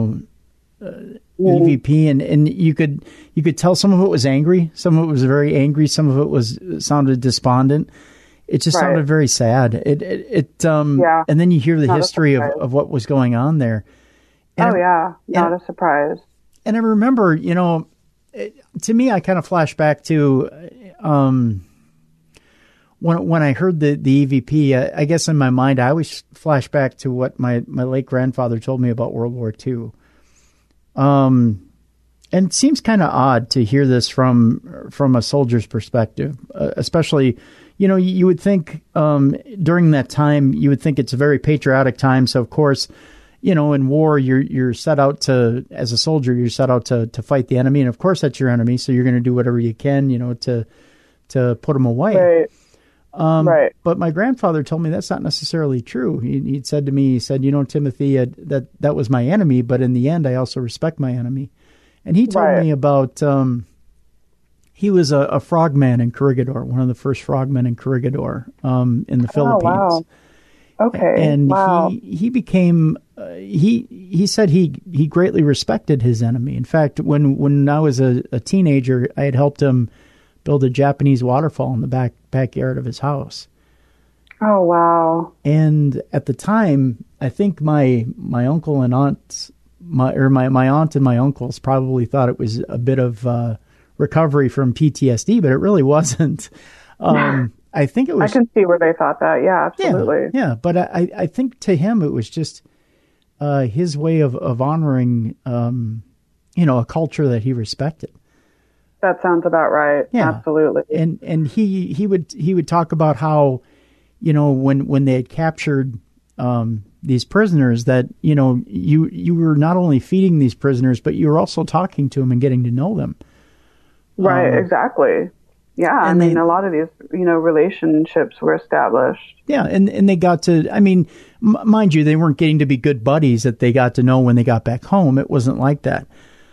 EVP, and you could tell some of it was angry, some of it was very angry, some of it sounded despondent. It just sounded very sad. And then you hear the history of what was going on there. And not a surprise. And I remember, to me, I kind of flash back to one when I heard the EVP, I guess in my mind, I always flash back to what my late grandfather told me about World War II. And it seems kind of odd to hear this from a soldier's perspective, especially, you would think during that time, you would think it's a very patriotic time. So, of course, in war, you're set out to, as a soldier, you're set out to fight the enemy. And, of course, that's your enemy. So you're going to do whatever you can, to put them away. Right. Right. But my grandfather told me that's not necessarily true. He'd said to me, Timothy, that was my enemy, but in the end, I also respect my enemy. And he told me about, he was a frogman in Corregidor, one of the first frogmen in Corregidor in the Philippines. Wow. Okay. And he became, he said he greatly respected his enemy. In fact, when I was a teenager, I had helped him build a Japanese waterfall in the backyard of his house. Oh, wow. And at the time, I think my uncle and aunt, my aunt and my uncles probably thought it was a bit of recovery from PTSD, but it really wasn't. I think it was. I can see where they thought that. Yeah, absolutely. Yeah. But I think to him, it was just his way of honoring, a culture that he respected. That sounds about right. Yeah. Absolutely. And he would talk about how, when they had captured these prisoners, that you were not only feeding these prisoners, but you were also talking to them and getting to know them. Right. Exactly. Yeah. I mean, a lot of these relationships were established. Yeah, and they got to. I mean, mind you, they weren't getting to be good buddies that they got to know when they got back home. It wasn't like that.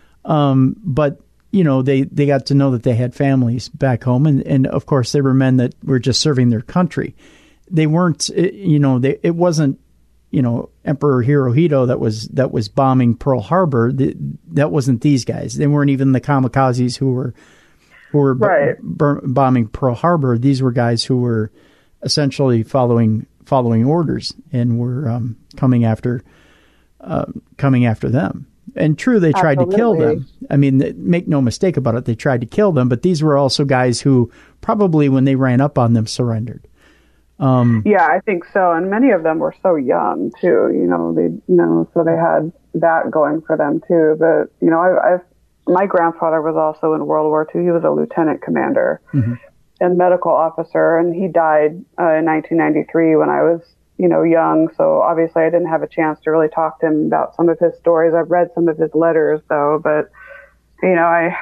But they got to know that they had families back home, and of course they were men that were just serving their country. They weren't, it wasn't, Emperor Hirohito that was bombing Pearl Harbor. That wasn't these guys. They weren't even the kamikazes who were bombing Pearl Harbor. These were guys who were essentially following orders and were coming after them. And true, they tried to kill them. I mean, make no mistake about it, they tried to kill them. But these were also guys who probably, when they ran up on them, surrendered. Yeah, I think so. And many of them were so young too. So they had that going for them too. But my grandfather was also in World War II. He was a lieutenant commander and medical officer, and he died in 1993 when I was young, so obviously I didn't have a chance to really talk to him about some of his stories. I've read some of his letters though, but there's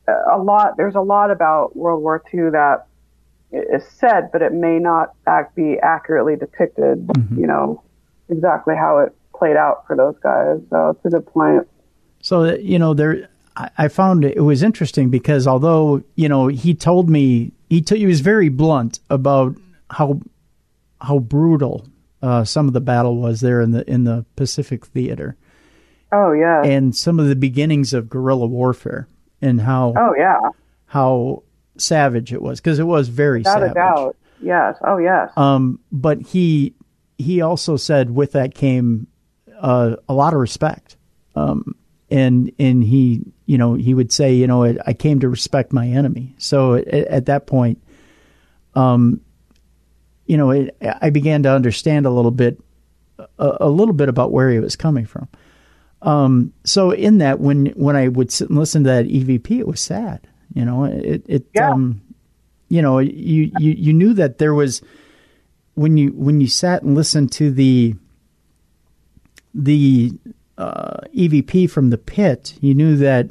a lot about World War II that is said, but it may not be accurately depicted, exactly how it played out for those guys. So it's a good point. So, I found it was interesting because although, he told me, he was very blunt about how brutal some of the battle was there in the Pacific Theater. Oh yeah. And some of the beginnings of guerrilla warfare and how savage it was, because it was very savage. Without a doubt. Yes. Oh yes. But he also said with that came a lot of respect. And he would say, I came to respect my enemy. So at that point, I began to understand a little bit about where he was coming from. So in that, when I would sit and listen to that EVP, it was sad. You knew that there was, when you sat and listened to the EVP from the pit, you knew that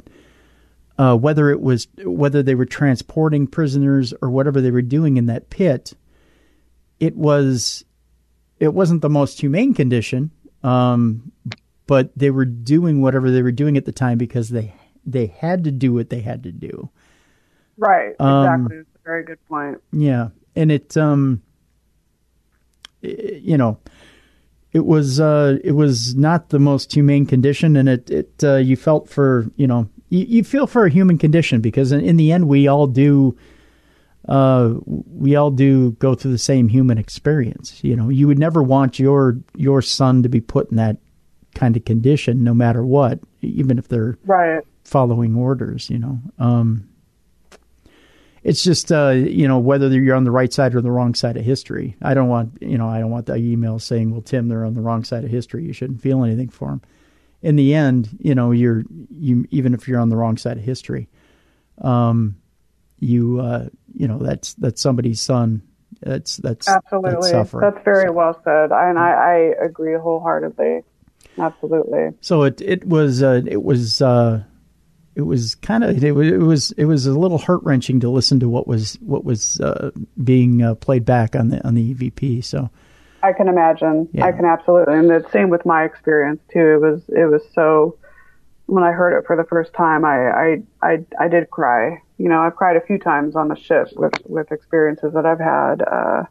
whether they were transporting prisoners or whatever they were doing in that pit, it wasn't the most humane condition, but they were doing whatever they were doing at the time because they had to do what they had to do. Right. Exactly. It's a very good point. Yeah. And it was not the most humane condition, and you felt for, you feel for a human condition, because in the end we all do go through the same human experience. You would never want your son to be put in that kind of condition, no matter what, even if they're following orders, It's just, whether you're on the right side or the wrong side of history. I don't want the email saying, well, Tim, they're on the wrong side of history. You shouldn't feel anything for them. In the end, you even if you're on the wrong side of history, that's somebody's son. That's absolutely. That's suffering. That's very well said. And I agree wholeheartedly. Absolutely. So it was a little heart-wrenching to listen to what was being played back on the EVP. So I can imagine. Yeah. I can absolutely. And the same with my experience too. It was so, when I heard it for the first time, I did cry. I've cried a few times on the ship with experiences that I've had.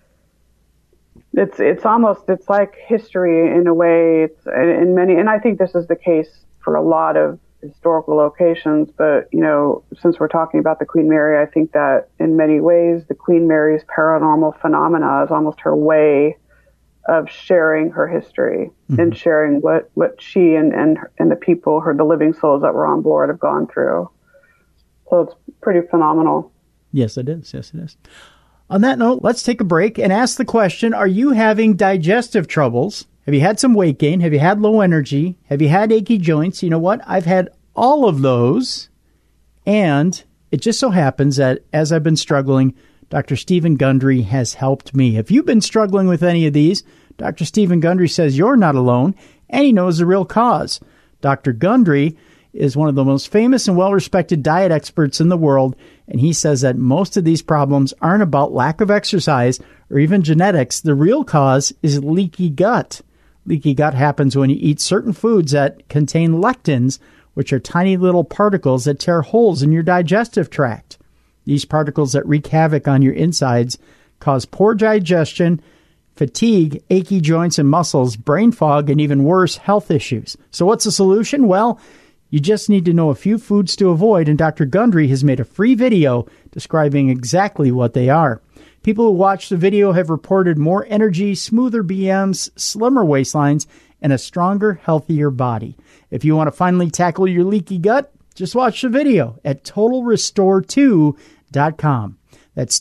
It's like history in a way. And I think this is the case for a lot of historical locations. But, since we're talking about the Queen Mary, I think that in many ways, the Queen Mary's paranormal phenomena is almost her way of sharing her history and sharing what she and the people, the living souls that were on board have gone through. So it's pretty phenomenal. Yes, it is. Yes, it is. On that note, let's take a break and ask the question, are you having digestive troubles? Have you had some weight gain? Have you had low energy? Have you had achy joints? You know what? I've had all of those. And it just so happens that as I've been struggling, Dr. Stephen Gundry has helped me. If you've been struggling with any of these, Dr. Stephen Gundry says you're not alone, and he knows the real cause. Dr. Gundry is one of the most famous and well-respected diet experts in the world, and he says that most of these problems aren't about lack of exercise or even genetics. The real cause is leaky gut. Leaky gut happens when you eat certain foods that contain lectins, which are tiny little particles that tear holes in your digestive tract. These particles that wreak havoc on your insides cause poor digestion, fatigue, achy joints and muscles, brain fog, and even worse, health issues. So what's the solution? Well, you just need to know a few foods to avoid, and Dr. Gundry has made a free video describing exactly what they are. People who watch the video have reported more energy, smoother BMs, slimmer waistlines, and a stronger, healthier body. If you want to finally tackle your leaky gut, just watch the video at TotalRestore2.com. That's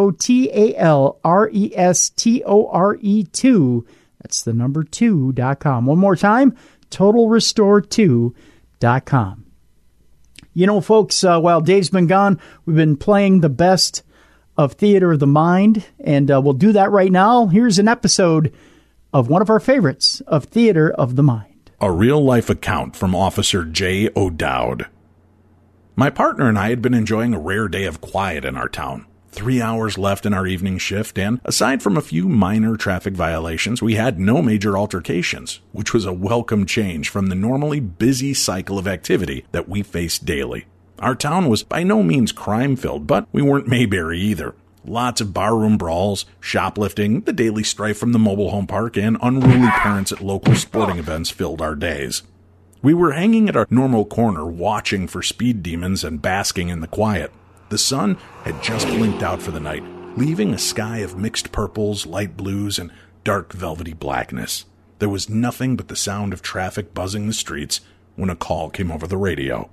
TotalRestore2. That's the number 2.com. One more time, TotalRestore2.com. Folks, while Dave's been gone, we've been playing the best of Theater of the Mind, and we'll do that right now. Here's an episode of one of our favorites of Theater of the Mind. A real-life account from Officer J. O'Dowd. My partner and I had been enjoying a rare day of quiet in our town. 3 hours left in our evening shift, and aside from a few minor traffic violations, we had no major altercations, which was a welcome change from the normally busy cycle of activity that we faced daily. Our town was by no means crime-filled, but we weren't Mayberry either. Lots of barroom brawls, shoplifting, the daily strife from the mobile home park, and unruly parents at local sporting events filled our days. We were hanging at our normal corner, watching for speed demons and basking in the quiet. The sun had just blinked out for the night, leaving a sky of mixed purples, light blues, and dark velvety blackness. There was nothing but the sound of traffic buzzing the streets when a call came over the radio.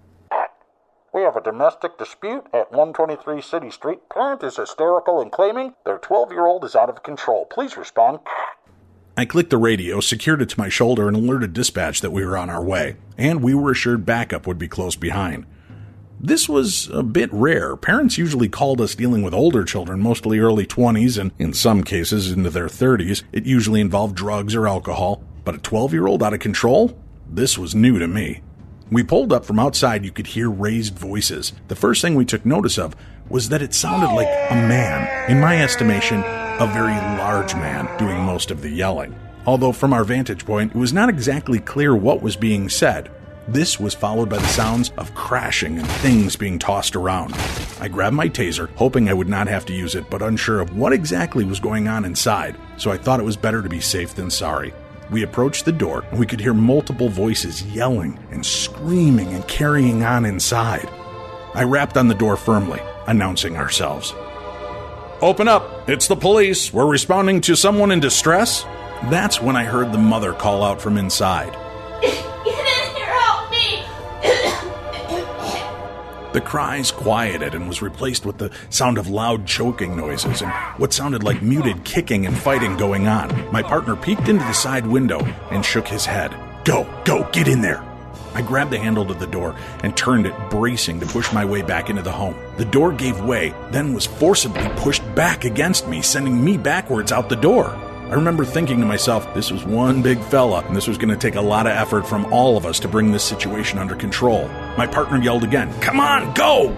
We have a domestic dispute at 123 City Street. Parent is hysterical and claiming their 12-year-old is out of control. Please respond. I clicked the radio, secured it to my shoulder, and alerted dispatch that we were on our way, and we were assured backup would be close behind. This was a bit rare. Parents usually called us dealing with older children, mostly early 20s, and in some cases into their 30s. It usually involved drugs or alcohol. But a 12-year-old out of control? This was new to me. We pulled up from outside. You could hear raised voices. The first thing we took notice of was that it sounded like a man. In my estimation, a very large man doing most of the yelling. Although from our vantage point, it was not exactly clear what was being said. This was followed by the sounds of crashing and things being tossed around. I grabbed my taser, hoping I would not have to use it, but unsure of what exactly was going on inside, so I thought it was better to be safe than sorry. We approached the door, and we could hear multiple voices yelling and screaming and carrying on inside. I rapped on the door firmly, announcing ourselves. "Open up! It's the police! We're responding to someone in distress!" That's when I heard the mother call out from inside. The cries quieted and was replaced with the sound of loud choking noises and what sounded like muted kicking and fighting going on. My partner peeked into the side window and shook his head. Go, get in there. I grabbed the handle to the door and turned it, bracing to push my way back into the home. The door gave way, then was forcibly pushed back against me, sending me backwards out the door. I remember thinking to myself, this was one big fella, and this was going to take a lot of effort from all of us to bring this situation under control. My partner yelled again, "Come on, go!"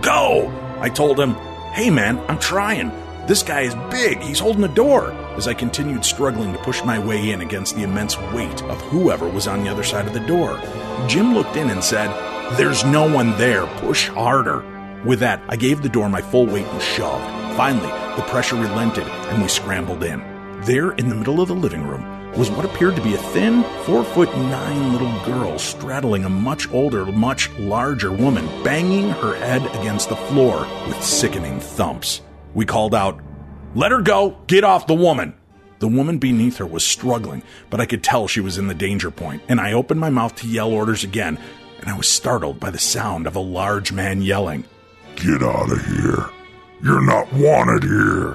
I told him, "Hey man, I'm trying. This guy is big, he's holding the door," as I continued struggling to push my way in against the immense weight of whoever was on the other side of the door. Jim looked in and said, "There's no one there, push harder." With that, I gave the door my full weight and shoved. Finally, the pressure relented and we scrambled in. There, in the middle of the living room, was what appeared to be a thin, 4'9" little girl straddling a much older, much larger woman, banging her head against the floor with sickening thumps. We called out, "Let her go! Get off the woman!" The woman beneath her was struggling, but I could tell she was in the danger point, and I opened my mouth to yell orders again, and I was startled by the sound of a large man yelling, "Get out of here! You're not wanted here!"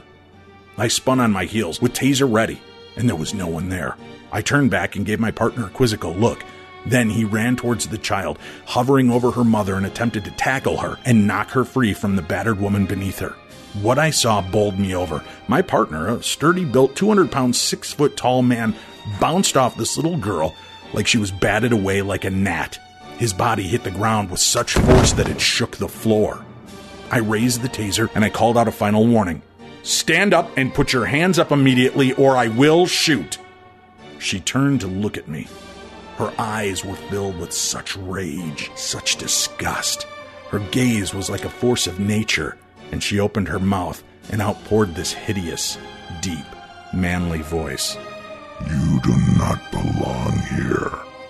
I spun on my heels with taser ready, and there was no one there. I turned back and gave my partner a quizzical look. Then he ran towards the child, hovering over her mother, and attempted to tackle her and knock her free from the battered woman beneath her. What I saw bowled me over. My partner, a sturdy-built, 200-pound, 6-foot-tall man, bounced off this little girl like she was batted away like a gnat. His body hit the ground with such force that it shook the floor. I raised the taser and I called out a final warning. "Stand up and put your hands up immediately or I will shoot." She turned to look at me. Her eyes were filled with such rage, such disgust. Her gaze was like a force of nature, and she opened her mouth and outpoured this hideous, deep, manly voice. "You do not belong here."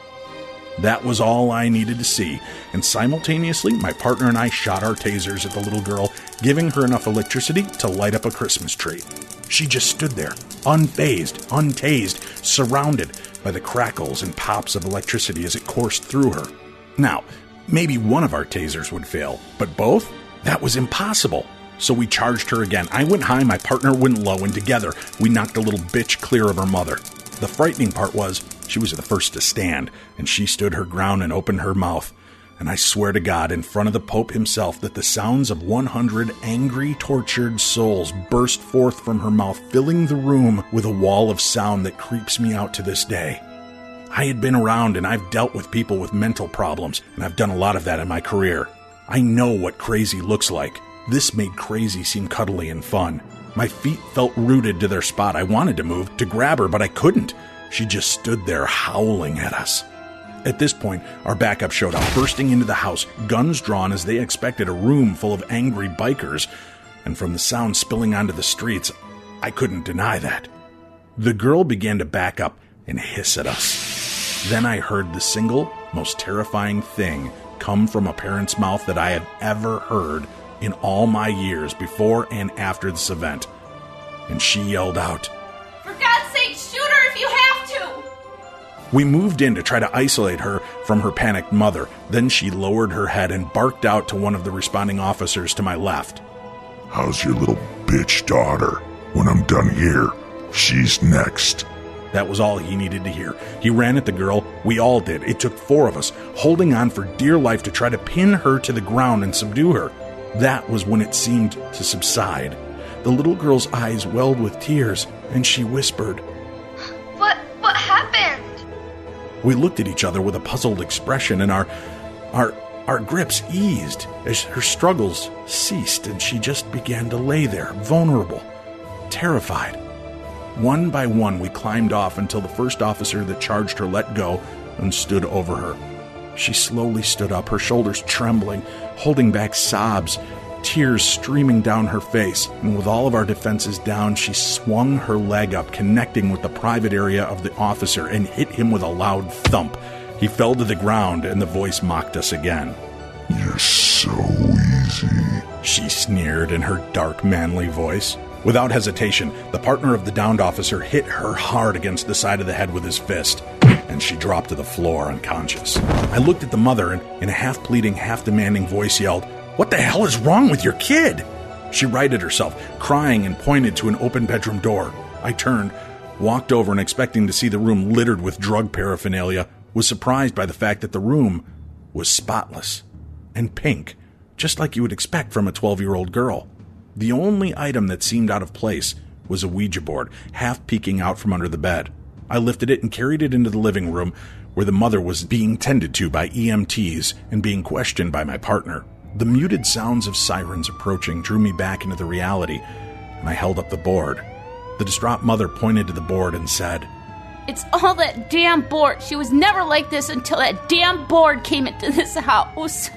That was all I needed to see, and simultaneously my partner and I shot our tasers at the little girl, giving her enough electricity to light up a Christmas tree. She just stood there, unfazed, untased, surrounded by the crackles and pops of electricity as it coursed through her. Now, maybe one of our tasers would fail, but both? That was impossible. So we charged her again. I went high, my partner went low, and together we knocked the little bitch clear of her mother. The frightening part was she was the first to stand, and she stood her ground and opened her mouth. And I swear to God, in front of the Pope himself, that the sounds of 100 angry, tortured souls burst forth from her mouth, filling the room with a wall of sound that creeps me out to this day. I had been around and I've dealt with people with mental problems, and I've done a lot of that in my career. I know what crazy looks like. This made crazy seem cuddly and fun. My feet felt rooted to their spot. I wanted to move, to grab her, but I couldn't. She just stood there howling at us. At this point, our backup showed up, bursting into the house, guns drawn as they expected a room full of angry bikers, and from the sound spilling onto the streets, I couldn't deny that. The girl began to back up and hiss at us. Then I heard the single, most terrifying thing come from a parent's mouth that I have ever heard in all my years before and after this event. And she yelled out, "For God's sake, shoot her if you have to!" We moved in to try to isolate her from her panicked mother. Then she lowered her head and barked out to one of the responding officers to my left. "How's your little bitch daughter? When I'm done here, she's next." That was all he needed to hear. He ran at the girl. We all did. It took 4 of us, holding on for dear life to try to pin her to the ground and subdue her. That was when it seemed to subside. The little girl's eyes welled with tears, and she whispered, What happened?" We looked at each other with a puzzled expression, and our grips eased as her struggles ceased, and she just began to lay there, vulnerable, terrified. One by one, we climbed off until the first officer that charged her let go and stood over her. She slowly stood up, her shoulders trembling, holding back sobs, tears streaming down her face, and with all of our defenses down, she swung her leg up, connecting with the private area of the officer, and hit him with a loud thump. He fell to the ground, and the voice mocked us again. "You're so easy," she sneered in her dark, manly voice. Without hesitation, the partner of the downed officer hit her hard against the side of the head with his fist, and she dropped to the floor unconscious. I looked at the mother and, in a half-pleading, half-demanding voice, yelled, "What the hell is wrong with your kid?" She righted herself, crying, and pointed to an open bedroom door. I turned, walked over, and expecting to see the room littered with drug paraphernalia, was surprised by the fact that the room was spotless and pink, just like you would expect from a 12-year-old girl. The only item that seemed out of place was a Ouija board, half peeking out from under the bed. I lifted it and carried it into the living room, where the mother was being tended to by EMTs and being questioned by my partner. The muted sounds of sirens approaching drew me back into the reality, and I held up the board. The distraught mother pointed to the board and said, "It's all that damn board. She was never like this until that damn board came into this house."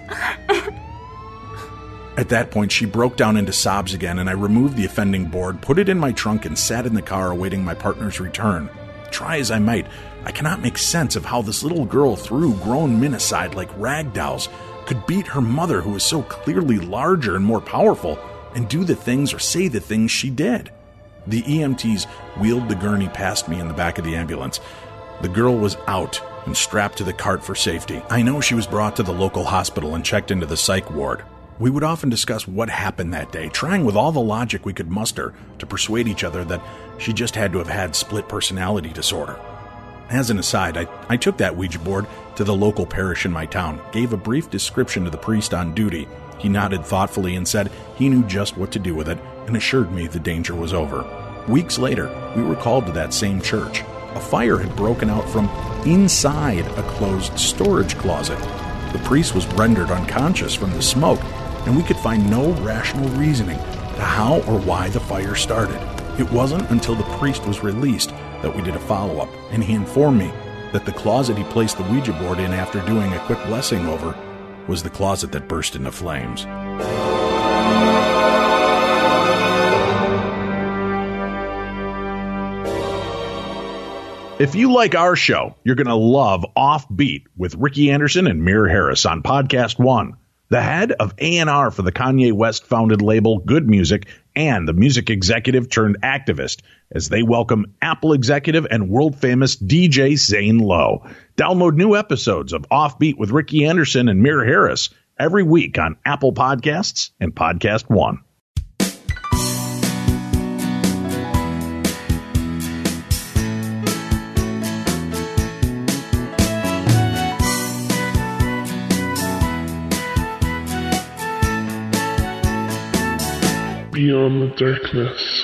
At that point, she broke down into sobs again, and I removed the offending board, put it in my trunk, and sat in the car awaiting my partner's return. Try as I might, I cannot make sense of how this little girl threw grown men aside like rag dolls, could beat her mother, who was so clearly larger and more powerful, and do the things or say the things she did. The EMTs wheeled the gurney past me in the back of the ambulance. The girl was out and strapped to the cart for safety. I know she was brought to the local hospital and checked into the psych ward. We would often discuss what happened that day, trying with all the logic we could muster to persuade each other that she just had to have had split personality disorder. As an aside, I took that Ouija board to the local parish in my town, gave a brief description to the priest on duty. He nodded thoughtfully and said he knew just what to do with it, and assured me the danger was over. Weeks later, we were called to that same church. A fire had broken out from inside a closed storage closet. The priest was rendered unconscious from the smoke, and we could find no rational reasoning to how or why the fire started. It wasn't until the priest was released that we did a follow-up, and he informed me that the closet he placed the Ouija board in after doing a quick blessing over was the closet that burst into flames. If you like our show, you're going to love Offbeat with Ricky Anderson and Mir Harris on Podcast One. The head of A&R for the Kanye West-founded label Good Music and the music executive turned activist as they welcome Apple executive and world-famous DJ Zane Lowe. Download new episodes of Offbeat with Ricky Anderson and Mir Harris every week on Apple Podcasts and Podcast One. Beyond the darkness.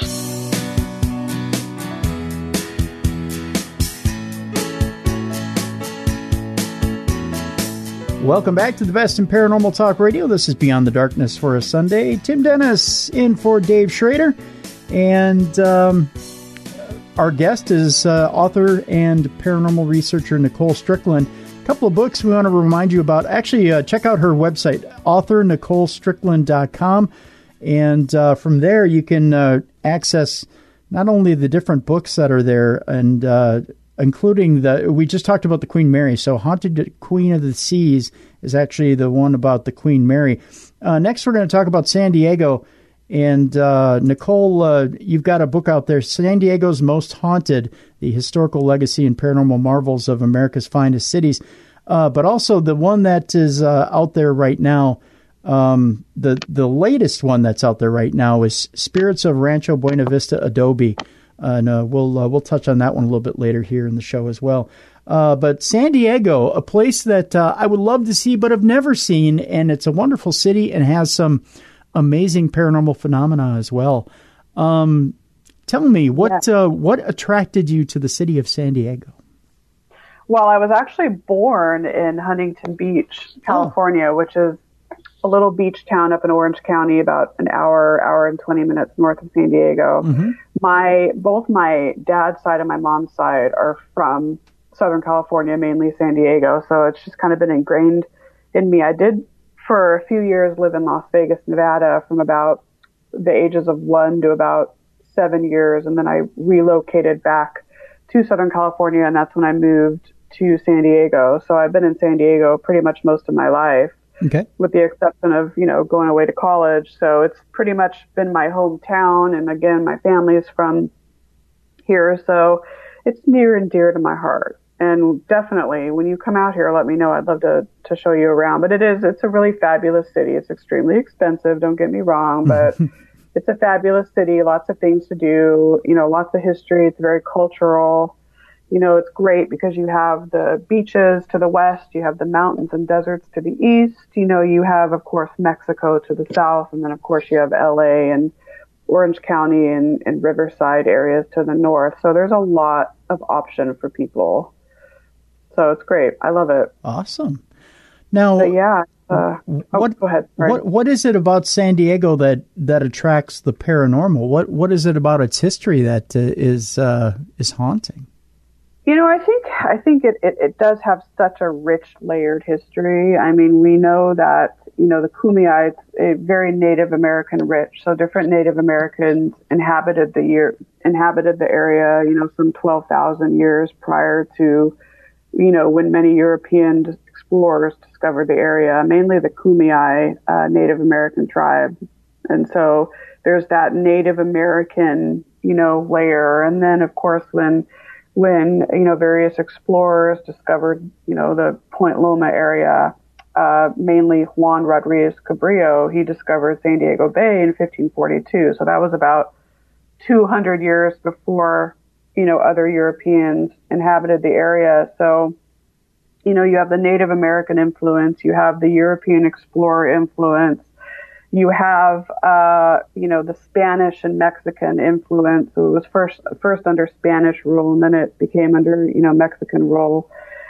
Welcome back to the best in paranormal talk radio. This is Beyond the Darkness for a Sunday. Tim Dennis in for Dave Schrader. And our guest is author and paranormal researcher Nicole Strickland. A couple of books we want to remind you about. Actually, check out her website, authornicolestrickland.com. And from there, you can access not only the different books that are there, and including we just talked about the Queen Mary. So Haunted Queen of the Seas is actually the one about the Queen Mary. Next, we're going to talk about San Diego. And Nicole, you've got a book out there, San Diego's Most Haunted, the Historical Legacy and Paranormal Marvels of America's Finest Cities. But also the one that is out there right now, the latest one that's out there right now is Spirits of Rancho Buena Vista Adobe. And we'll touch on that one a little bit later here in the show as well. But San Diego, a place that I would love to see but have never seen, and it's a wonderful city and has some amazing paranormal phenomena as well. Tell me, what attracted you to the city of San Diego? Well, I was actually born in Huntington Beach, California, which is a little beach town up in Orange County, about an hour and 20 minutes north of San Diego. Mm-hmm. Both my dad's side and my mom's side are from Southern California, mainly San Diego. So it's just kind of been ingrained in me. I did for a few years live in Las Vegas, Nevada, from about the ages of 1 to about 7 years. And then I relocated back to Southern California, and that's when I moved to San Diego. So I've been in San Diego pretty much most of my life. Okay. With the exception of, going away to college. So it's pretty much been my hometown. And again, my family is from here. So it's near and dear to my heart. And definitely, when you come out here, let me know. I'd love to show you around. But it's a really fabulous city. It's extremely expensive, don't get me wrong, but it's a fabulous city, lots of things to do, lots of history. It's very cultural. It's great because you have the beaches to the west, you have the mountains and deserts to the east, you have, of course, Mexico to the south, and then, of course, you have LA and Orange County and Riverside areas to the north. So there's a lot of option for people. So it's great. I love it. Awesome. Now, go ahead. Sorry. What is it about San Diego that attracts the paranormal? What is it about its history that is haunting? I think it does have such a rich, layered history. I mean, we know that, the Kumeyaits, a very Native American rich. So different Native Americans inhabited the area, some 12,000 years prior to, when many European explorers discovered the area, mainly the Kumeyaay Native American tribe. And so there's that Native American, layer. And then, of course, when various explorers discovered, the Point Loma area, mainly Juan Rodriguez Cabrillo, he discovered San Diego Bay in 1542. So that was about 200 years before, other Europeans inhabited the area. So, you have the Native American influence, you have the European explorer influence, you have, the Spanish and Mexican influence. So it was first under Spanish rule, and then it became under, Mexican rule.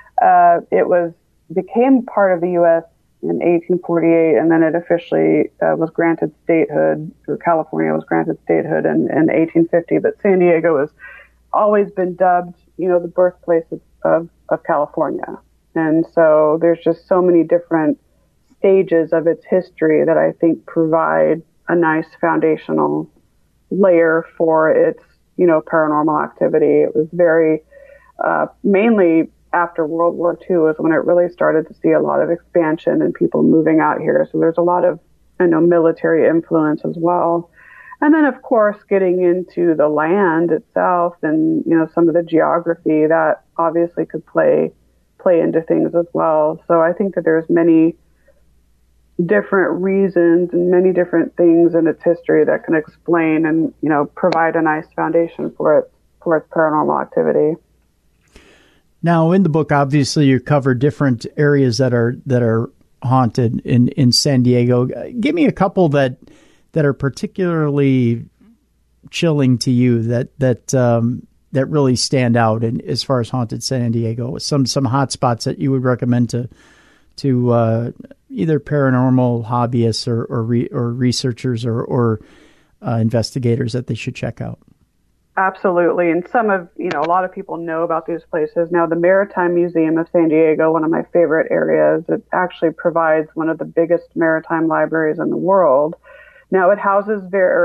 It became part of the U.S. in 1848, and then it officially was granted statehood, or California was granted statehood in 1850. But San Diego has always been dubbed, the birthplace of California. And so there's just so many different stages of its history that I think provide a nice foundational layer for its, paranormal activity. It was very, mainly after World War II is when it really started to see a lot of expansion and people moving out here. So there's a lot of, military influence as well. And then, of course, getting into the land itself and, some of the geography that obviously could play into things as well. So I think that there's many different reasons and many different things in its history that can explain and, provide a nice foundation for its paranormal activity. Now, in the book, obviously, you cover different areas that are haunted in San Diego. Give me a couple that are particularly chilling to you that really stand out in as far as haunted San Diego. Some hot spots that you would recommend to either paranormal hobbyists or researchers or investigators that they should check out. Absolutely. And a lot of people know about these places. Now, the Maritime Museum of San Diego, one of my favorite areas, it actually provides one of the biggest maritime libraries in the world. Now, it houses,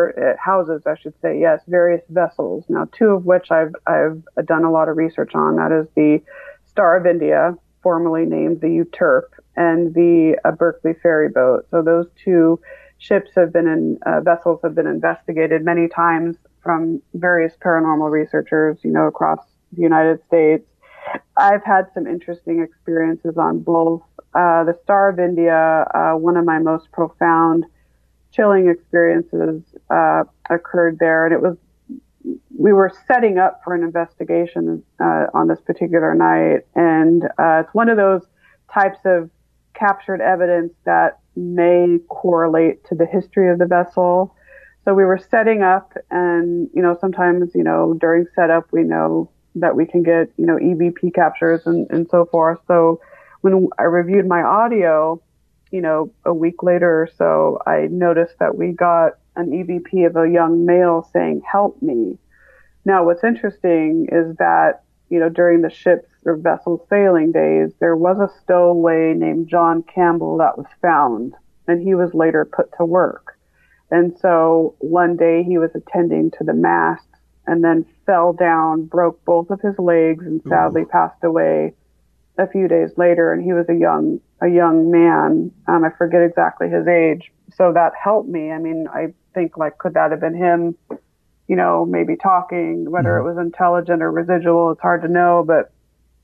various vessels. Now, two of which I've done a lot of research on. That is the Star of India, formerly named the Euterpe, and the Berkeley ferry boat. So those two ships vessels have been investigated many times from various paranormal researchers, across the United States. I've had some interesting experiences on both. The Star of India, one of my most profound, chilling experiences occurred there, and we were setting up for an investigation on this particular night, and it's one of those types of captured evidence that may correlate to the history of the vessel. So we were setting up, and sometimes during setup we know that we can get EVP captures and so forth. So when I reviewed my audio, a week later or so, I noticed that we got an EVP of a young male saying, "Help me." Now, what's interesting is that, during the ship's or vessel's sailing days, there was a stowaway named John Campbell that was found, and he was later put to work. And so one day he was attending to the masts and then fell down, broke both of his legs, and sadly passed away a few days later. And he was a young man. I forget exactly his age. So that helped me. I mean, I think, could that have been him, maybe talking, whether it was intelligent or residual, it's hard to know. But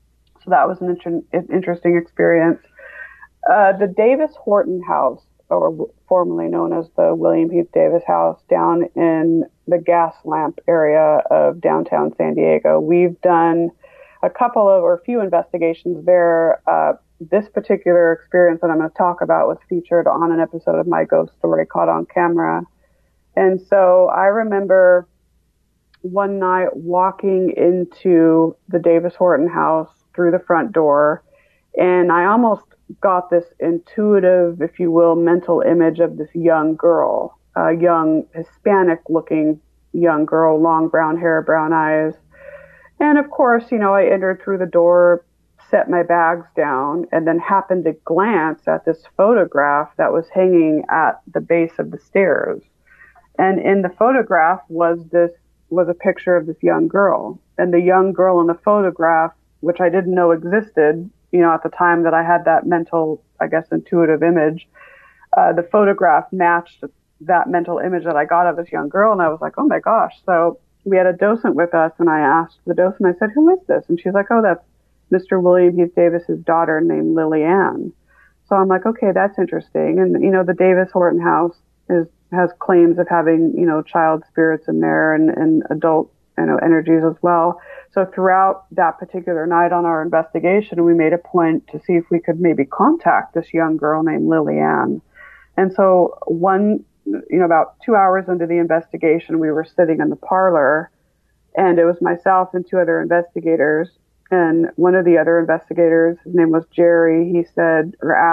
So that was an interesting experience. The Davis Horton House, or formerly known as the William Heath Davis House, down in the gas lamp area of downtown San Diego. We've done a few investigations there. This particular experience that I'm going to talk about was featured on an episode of My Ghost Story, Caught on Camera. And so I remember one night walking into the Davis Horton house through the front door, and I almost got this intuitive, if you will, mental image of this young girl, a young Hispanic-looking young girl, long brown hair, brown eyes. And of course, I entered through the door, set my bags down, and then happened to glance at this photograph that was hanging at the base of the stairs. And in the photograph was a picture of this young girl. And the young girl in the photograph, which I didn't know existed, at the time that I had that mental, I guess, intuitive image, the photograph matched that mental image that I got of this young girl. And I was like, oh my gosh. So we had a docent with us, and I asked the docent, I said, who is this? And she's like, oh, that's Mr. William Heath Davis's daughter named Lily Ann. So I'm like, okay, that's interesting. And, the Davis Horton house has claims of having, child spirits in there and adult, energies as well. So throughout that particular night on our investigation, we made a point to see if we could maybe contact this young girl named Lily Ann. And so about 2 hours into the investigation, we were sitting in the parlor, and it was myself and two other investigators. And one of the other investigators, his name was Jerry, he said,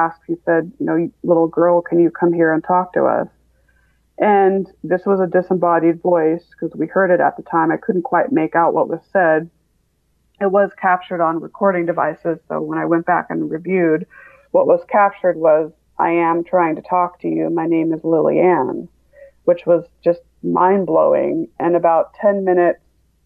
little girl, can you come here and talk to us? And this was a disembodied voice because we heard it at the time. I couldn't quite make out what was said. It was captured on recording devices. So when I went back and reviewed, what was captured was, I am trying to talk to you. My name is Lily Ann, which was just mind blowing. And about 10 minutes,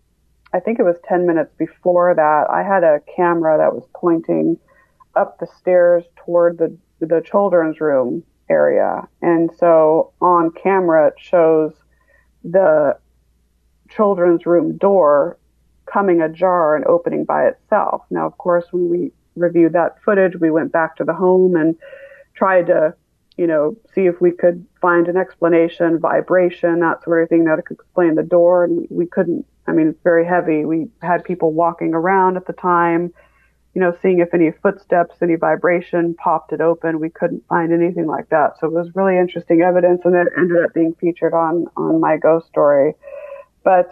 I think it was 10 minutes before that, I had a camera that was pointing up the stairs toward the children's room area. And so on camera, it shows the children's room door coming ajar and opening by itself. Now, of course, when we reviewed that footage, we went back to the home and tried to, see if we could find an explanation, vibration, that sort of thing that could explain the door. And we couldn't. I mean, it's very heavy. We had people walking around at the time, seeing if any footsteps, any vibration popped it open. We couldn't find anything like that. So it was really interesting evidence, and it ended up being featured on My Ghost Story. But,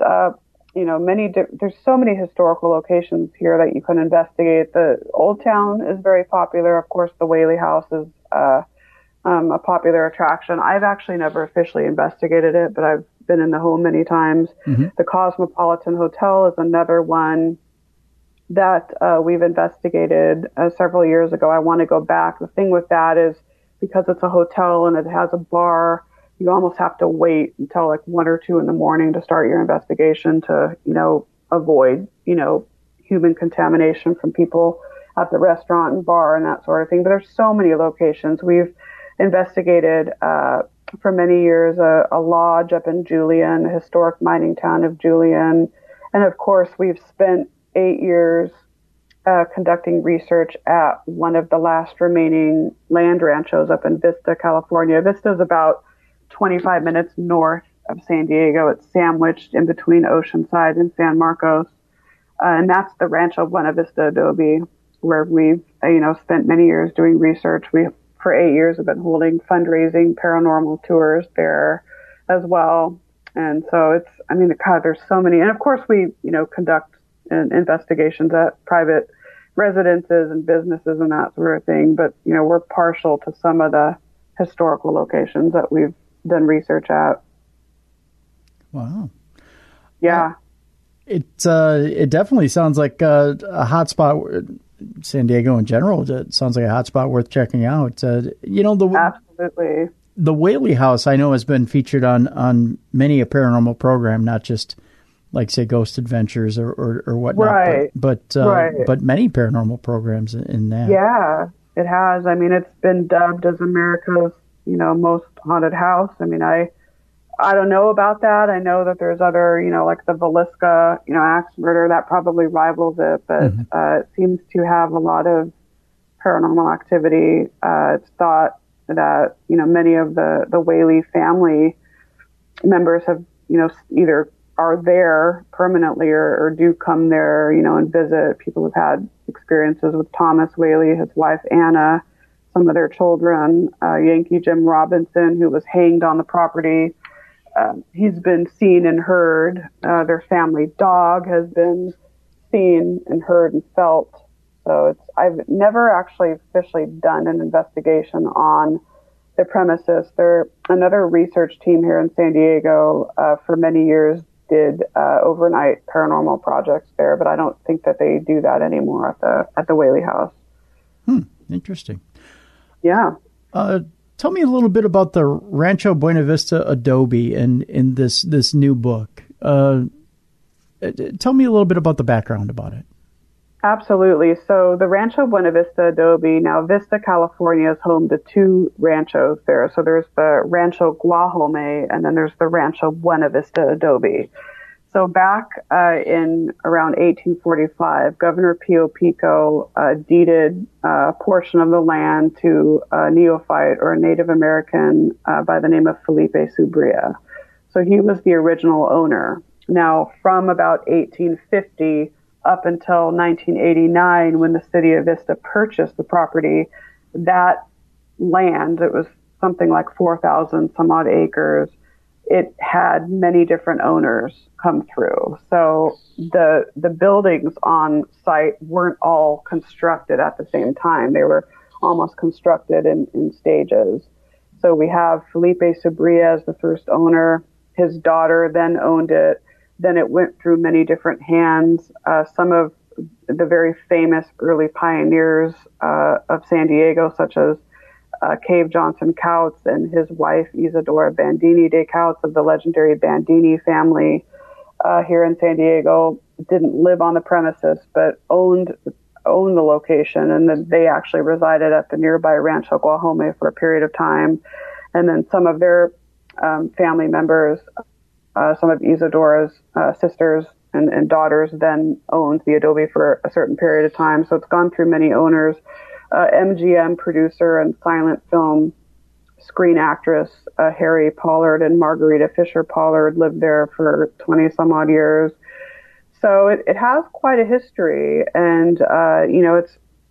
there's so many historical locations here that you can investigate. The Old Town is very popular. Of course, the Whaley House is a popular attraction. I've actually never officially investigated it, but I've been in the home many times. Mm-hmm. The Cosmopolitan Hotel is another one that we've investigated several years ago. I want to go back. The thing with that is because it's a hotel and it has a bar, you almost have to wait until like 1 or 2 in the morning to start your investigation to, avoid, human contamination from people at the restaurant and bar and that sort of thing. But there's so many locations. We've investigated for many years a lodge up in Julian, the historic mining town of Julian. And of course, we've spent 8 years conducting research at one of the last remaining land ranchos up in Vista, California. Vista is about 25 minutes north of San Diego. It's sandwiched in between Oceanside and San Marcos. And that's the Rancho Buena Vista Adobe, where we've, spent many years doing research. We, for 8 years, have been holding fundraising paranormal tours there as well. And so there's so many. And of course, we, conduct investigations at private residences and businesses and that sort of thing. But, we're partial to some of the historical locations that we've done research at. Wow. Yeah. It definitely sounds like a hot spot. San Diego in general, it sounds like a hot spot worth checking out. Absolutely. The Whaley House, I know, has been featured on many a paranormal program, not just like, say, Ghost Adventures or whatnot, right. but many paranormal programs in that. Yeah, it has. I mean, it's been dubbed as America's, most haunted house. I mean, I don't know about that. I know that there's other, like the Villisca, axe murder that probably rivals it, but it seems to have a lot of paranormal activity. It's thought that, many of the Whaley family members have, either are there permanently or do come there, and visit. People have had experiences with Thomas Whaley, his wife Anna, some of their children, Yankee Jim Robinson, who was hanged on the property. He's been seen and heard. Their family dog has been seen and heard and felt. So I've never actually officially done an investigation on the premises. Another research team here in San Diego for many years did overnight paranormal projects there, but I don't think that they do that anymore at the Whaley House. Interesting. Yeah. Tell me a little bit about the Rancho Buena Vista adobe in this new book. Tell me a little bit about the background about it. Absolutely. So the Rancho Buena Vista adobe, now Vista, California is home to two ranchos there. So there's the Rancho Guajome and then there's the Rancho Buena Vista adobe. So back in around 1845, Governor Pio Pico deeded a portion of the land to a neophyte or a Native American by the name of Felipe Subria. So he was the original owner. Now, from about 1850 up until 1989, when the city of Vista purchased the property, that land, it was something like 4,000 some odd acres, it had many different owners come through. So the buildings on site weren't all constructed at the same time. They were almost constructed in stages. So we have Felipe Subria as the first owner. His daughter then owned it. Then it went through many different hands. Some of the very famous early pioneers of San Diego, such as Cave Johnson Couts and his wife Isadora Bandini de Couts of the legendary Bandini family here in San Diego, didn't live on the premises but owned the location, and then they actually resided at the nearby Rancho Guajome for a period of time. And then some of their family members, some of Isadora's sisters and daughters, then owned the adobe for a certain period of time. So it's gone through many owners. MGM producer and silent film screen actress Harry Pollard and Margarita Fisher Pollard lived there for 20 some odd years. So it has quite a history, and it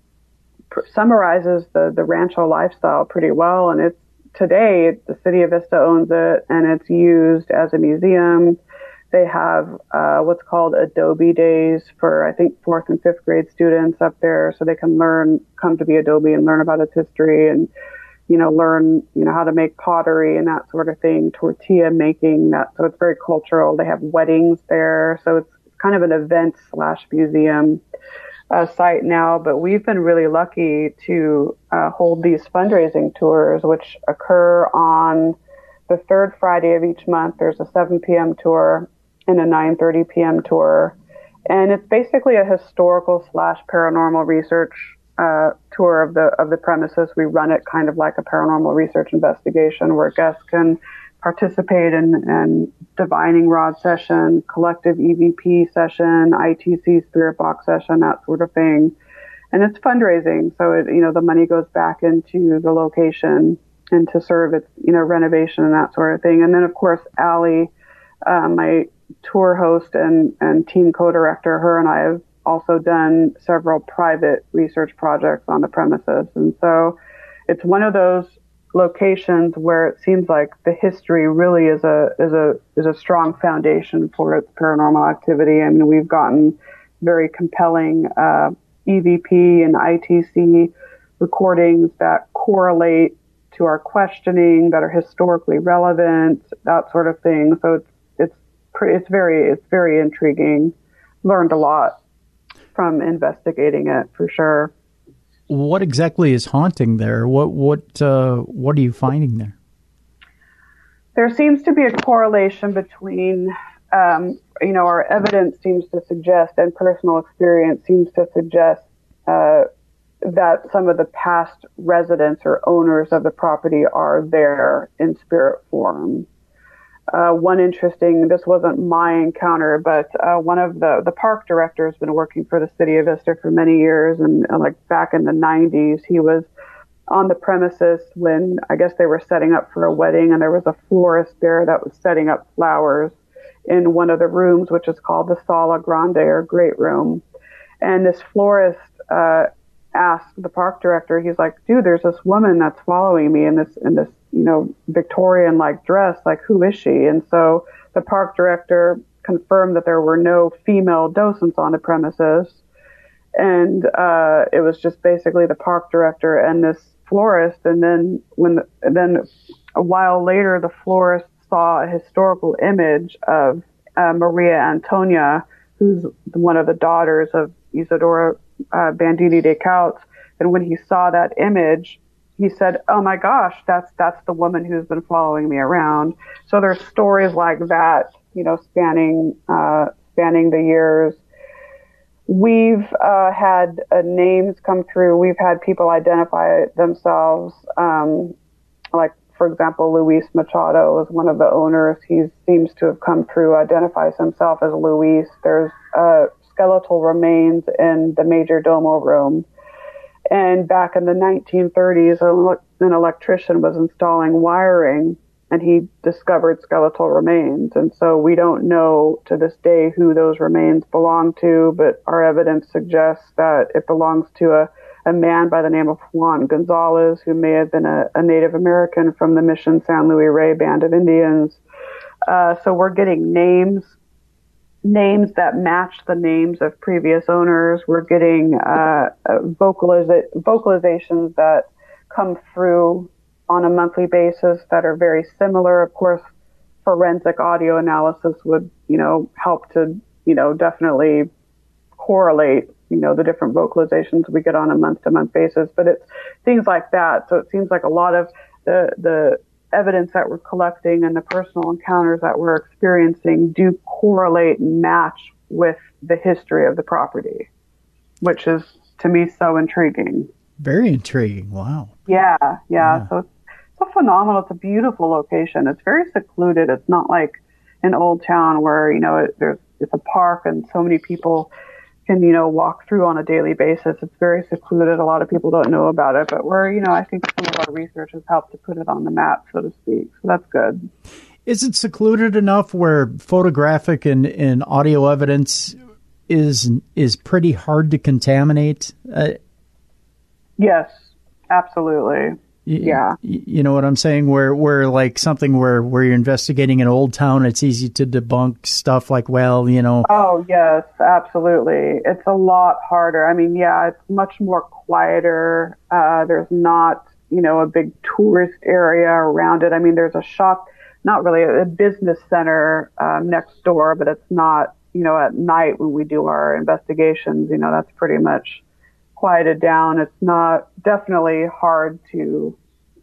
summarizes the rancho lifestyle pretty well. And it's today the city of Vista owns it, and it's used as a museum. They have what's called Adobe Days for, I think, 4th and 5th grade students up there, so they can come to the Adobe and learn about its history and, learn, how to make pottery and that sort of thing, tortilla making, so it's very cultural. They have weddings there, so it's kind of an event/museum site now. But we've been really lucky to hold these fundraising tours, which occur on the third Friday of each month. There's a 7 p.m. tour and a 9:30 p.m. tour. And it's basically a historical/paranormal research tour of the premises. We run it kind of like a paranormal research investigation where guests can participate in divining rod session, collective EVP session, ITC spirit box session, that sort of thing. And it's fundraising. So the money goes back into the location and to serve its, renovation and that sort of thing. And then of course, Allie, my tour host and team co-director, her and I have also done several private research projects on the premises. And so it's one of those locations where it seems like the history really is a strong foundation for its paranormal activity. I mean, we've gotten very compelling EVP and ITC recordings that correlate to our questioning, that are historically relevant, that sort of thing. So it's very intriguing. Learned a lot from investigating it, for sure. What exactly is haunting there? What are you finding there? There seems to be a correlation between, our evidence seems to suggest, and personal experience seems to suggest, that some of the past residents or owners of the property are there in spirit form. one interesting, this wasn't my encounter, but one of the park directors has been working for the city of Vista for many years, and like back in the 90s, he was on the premises when I guess they were setting up for a wedding, and there was a florist there that was setting up flowers in one of the rooms, which is called the Sala Grande, or Great Room. And this florist asked the park director, he's like, dude, there's this woman that's following me in this Victorian-like dress. Like, who is she? And so the park director confirmed that there were no female docents on the premises. And it was just basically the park director and this florist. And then then a while later, the florist saw a historical image of Maria Antonia, who's one of the daughters of Isidora Bandini de Cautes. And when he saw that image, he said, oh my gosh, that's the woman who's been following me around. So there's stories like that, spanning the years. We've had names come through. We've had people identify themselves, like, for example, Luis Machado is one of the owners. He seems to have come through, identifies himself as Luis. There's skeletal remains in the Major Domo room. And back in the 1930s, an electrician was installing wiring, and he discovered skeletal remains. And so we don't know to this day who those remains belong to, but our evidence suggests that it belongs to a man by the name of Juan Gonzalez, who may have been a Native American from the Mission San Luis Rey Band of Indians. So we're getting names that match the names of previous owners. We're getting vocalizations that come through on a monthly basis that are very similar. Of course, forensic audio analysis would, help to, definitely correlate, the different vocalizations we get on a month-to-month basis. But it's things like that. So it seems like a lot of the evidence that we're collecting and the personal encounters that we're experiencing do correlate and match with the history of the property, which is, to me, so intriguing. Very intriguing. Wow. Yeah. So it's a phenomenal, it's a beautiful location. It's very secluded. It's not like an old town where, it's a park and so many people can, walk through on a daily basis. It's very secluded. A lot of people don't know about it, but I think some of our research has helped to put it on the map, so to speak. So that's good. Is it secluded enough where photographic and audio evidence is pretty hard to contaminate? Yes, absolutely. Yeah. You know what I'm saying? Where like something where you're investigating an old town, it's easy to debunk stuff like, Oh, yes, absolutely. It's a lot harder. I mean, yeah, it's much more quieter. There's not, a big tourist area around it. I mean, there's a shop, not really a business center next door, but it's not, at night when we do our investigations, that's pretty much quieted down. It's not definitely hard to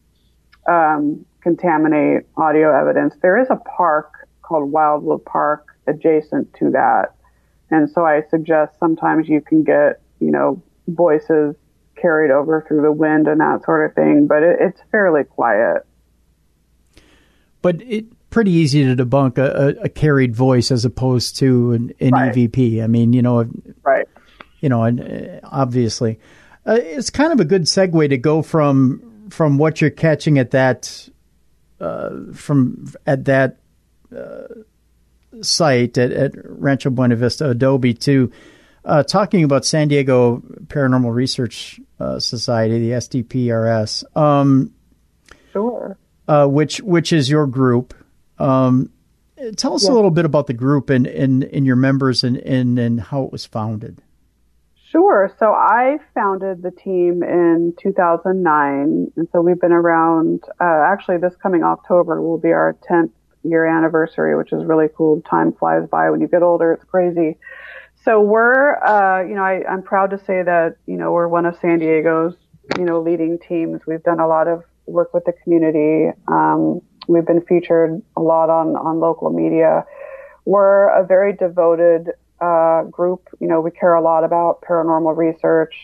contaminate audio evidence. There is a park called Wildwood Park adjacent to that. And so I suggest sometimes you can get, voices carried over through the wind and that sort of thing, but it's fairly quiet. But it's pretty easy to debunk a carried voice as opposed to an right. EVP. I mean, right. And obviously, it's kind of a good segue to go from what you're catching at that site at Rancho Buena Vista Adobe to talking about San Diego Paranormal Research Society, the SDPRS. Sure. Which is your group. Tell us a little bit about the group and your members and how it was founded. Sure. So I founded the team in 2009, and so we've been around, actually this coming October will be our 10th year anniversary, which is really cool. Time flies by when you get older. It's crazy. So we're, I'm proud to say that, we're one of San Diego's, leading teams. We've done a lot of work with the community. We've been featured a lot on local media. We're a very devoted group. We care a lot about paranormal research.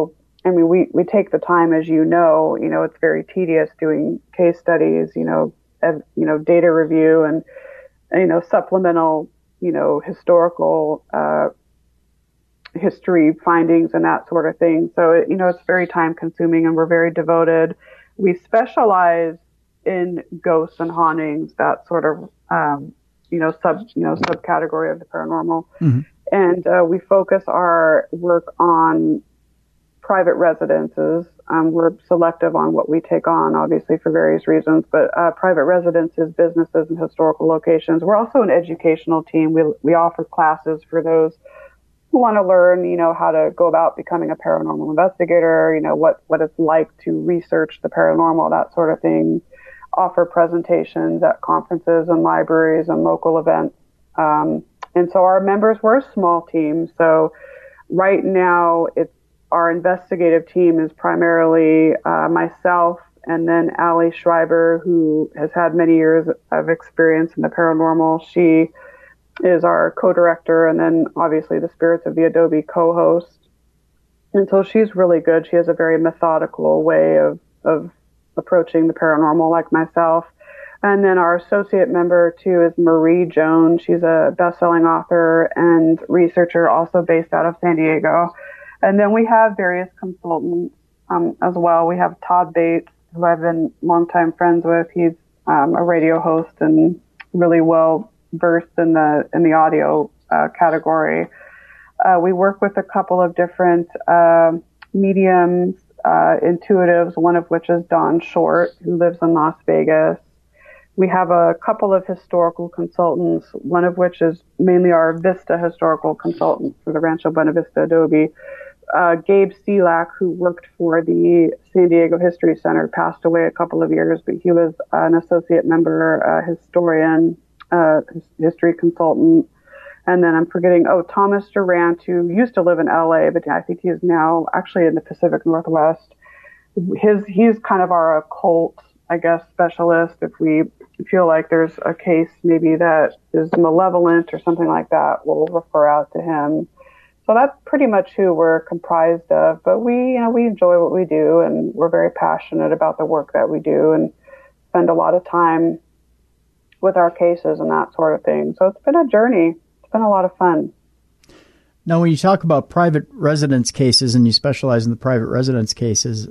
We take the time, as it's very tedious doing case studies, data review and supplemental, historical, history findings and that sort of thing. So, it's very time consuming and we're very devoted. We specialize in ghosts and hauntings, that sort of, subcategory of the paranormal. Mm-hmm. And we focus our work on private residences. We're selective on what we take on, obviously, for various reasons, but private residences, businesses, and historical locations. We're also an educational team. We offer classes for those who want to learn, how to go about becoming a paranormal investigator, what it's like to research the paranormal, that sort of thing. Offer presentations at conferences and libraries and local events. And so our members, we're a small team. So right now, our investigative team is primarily myself and then Allie Schreiber, who has had many years of experience in the paranormal. She is our co-director and then obviously the Spirits of the Adobe co-host. And so she's really good. She has a very methodical way of approaching the paranormal like myself. And then our associate member too is Marie Jones. She's a best-selling author and researcher also based out of San Diego. And then we have various consultants as well. We have Todd Bates, who I've been longtime friends with. He's a radio host and really well versed in the audio category. We work with a couple of different mediums, intuitives, one of which is Dawn Short, who lives in Las Vegas. We have a couple of historical consultants, one of which is mainly our Vista historical consultant for the Rancho Buena Vista Adobe. Gabe Selak, who worked for the San Diego History Center, passed away a couple of years, but he was an associate member, historian, history consultant. And then I'm forgetting, Thomas Durant, who used to live in LA, but I think he is now actually in the Pacific Northwest. He's kind of our occult, I guess, specialist. If we feel like there's a case maybe that is malevolent or something like that, we'll refer out to him. So that's pretty much who we're comprised of. But we enjoy what we do, and we're very passionate about the work that we do and spend a lot of time with our cases and that sort of thing. So it's been a journey. It's been a lot of fun. Now, when you talk about private residence cases and you specialize in the private residence cases,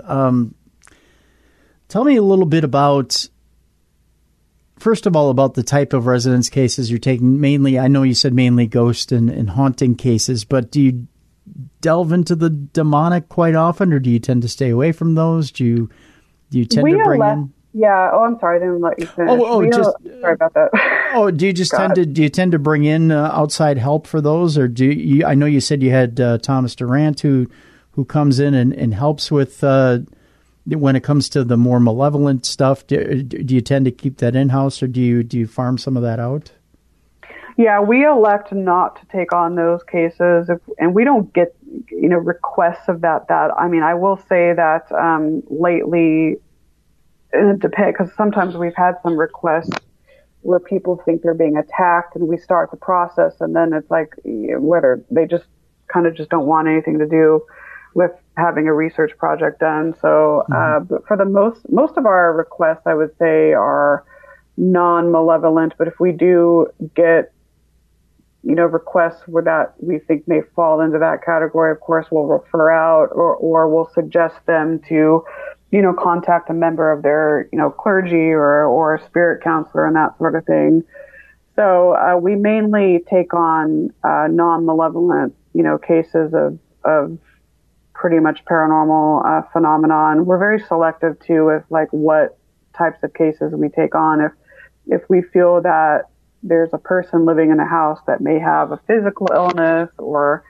tell me a little bit about, first of all, about the type of residence cases you're taking. Mainly, I know you said mainly ghost and haunting cases, but do you delve into the demonic quite often, or do you tend to stay away from those? Do you tend to bring in? Yeah. Oh, I'm sorry. I didn't let you finish. Sorry about that. Do you just tend to bring in outside help for those, or do you? I know you said you had Thomas Durant who comes in and helps with when it comes to the more malevolent stuff. Do you tend to keep that in house, or do you farm some of that out? Yeah, we elect not to take on those cases, and we don't get requests of that. I mean, I will say that lately. And it depends, because sometimes we've had some requests where people think they're being attacked, and we start the process, and then it's like whether they just don't want anything to do with having a research project done. So, but for the most of our requests, I would say, are non-malevolent. But if we do get requests where that we think may fall into that category, of course, we'll refer out or we'll suggest them to contact a member of their, clergy or a spirit counselor and that sort of thing. So, we mainly take on, non-malevolent, cases of pretty much paranormal, phenomenon. We're very selective too with what types of cases we take on. If we feel that there's a person living in a house that may have a physical illness or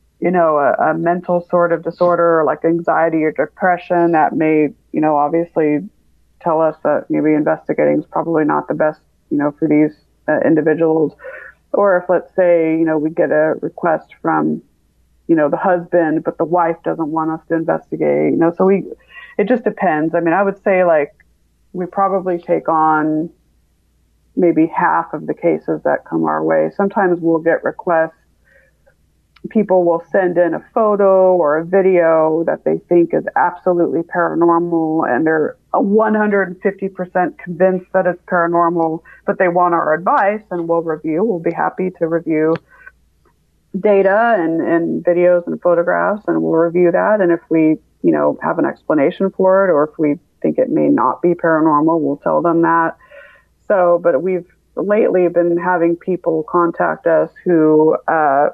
a mental sort of disorder like anxiety or depression that may, obviously tell us that maybe investigating is probably not the best, for these individuals. Or if, let's say, we get a request from, the husband, but the wife doesn't want us to investigate, so it just depends. I mean, I would say we probably take on maybe half of the cases that come our way. Sometimes we'll get requests. People will send in a photo or a video that they think is absolutely paranormal, and they're 150% convinced that it's paranormal, but they want our advice, and we'll be happy to review data and videos and photographs, and we'll review that. And if we, have an explanation for it, or if we think it may not be paranormal, we'll tell them that. So, but we've lately been having people contact us who are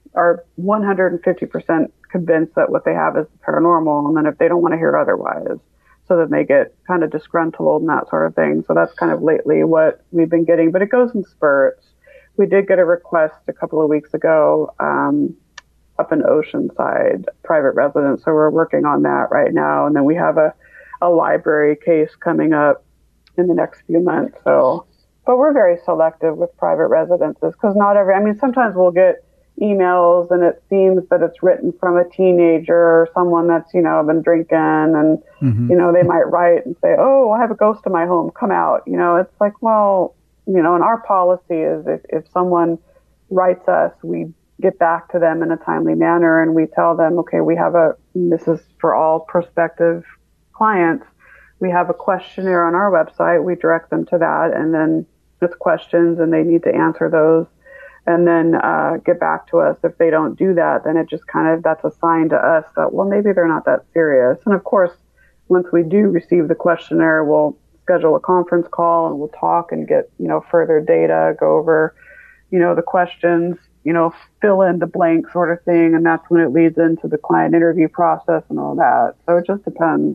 150% convinced that what they have is paranormal, and then if they don't want to hear otherwise, so then they get kind of disgruntled and that sort of thing. So that's kind of lately what we've been getting, but it goes in spurts. We did get a request a couple of weeks ago up in Oceanside, private residence, so we're working on that right now. And then we have a library case coming up in the next few months. So, but we're very selective with private residences, because sometimes we'll get emails and it seems that it's written from a teenager or someone that's, been drinking, and, they might write and say, "Oh, I have a ghost in my home, come out." It's like, well, and our policy is if someone writes us, we get back to them in a timely manner, and we tell them, okay, this is for all prospective clients, we have a questionnaire on our website, we direct them to that, and then it's questions, and they need to answer those, and then get back to us. If they don't do that, then it just that's a sign to us that, well, maybe they're not that serious. And of course, once we do receive the questionnaire, we'll schedule a conference call and we'll talk and get, further data, go over, the questions, fill in the blank sort of thing. And that's when it leads into the client interview process and all that. So it just depends.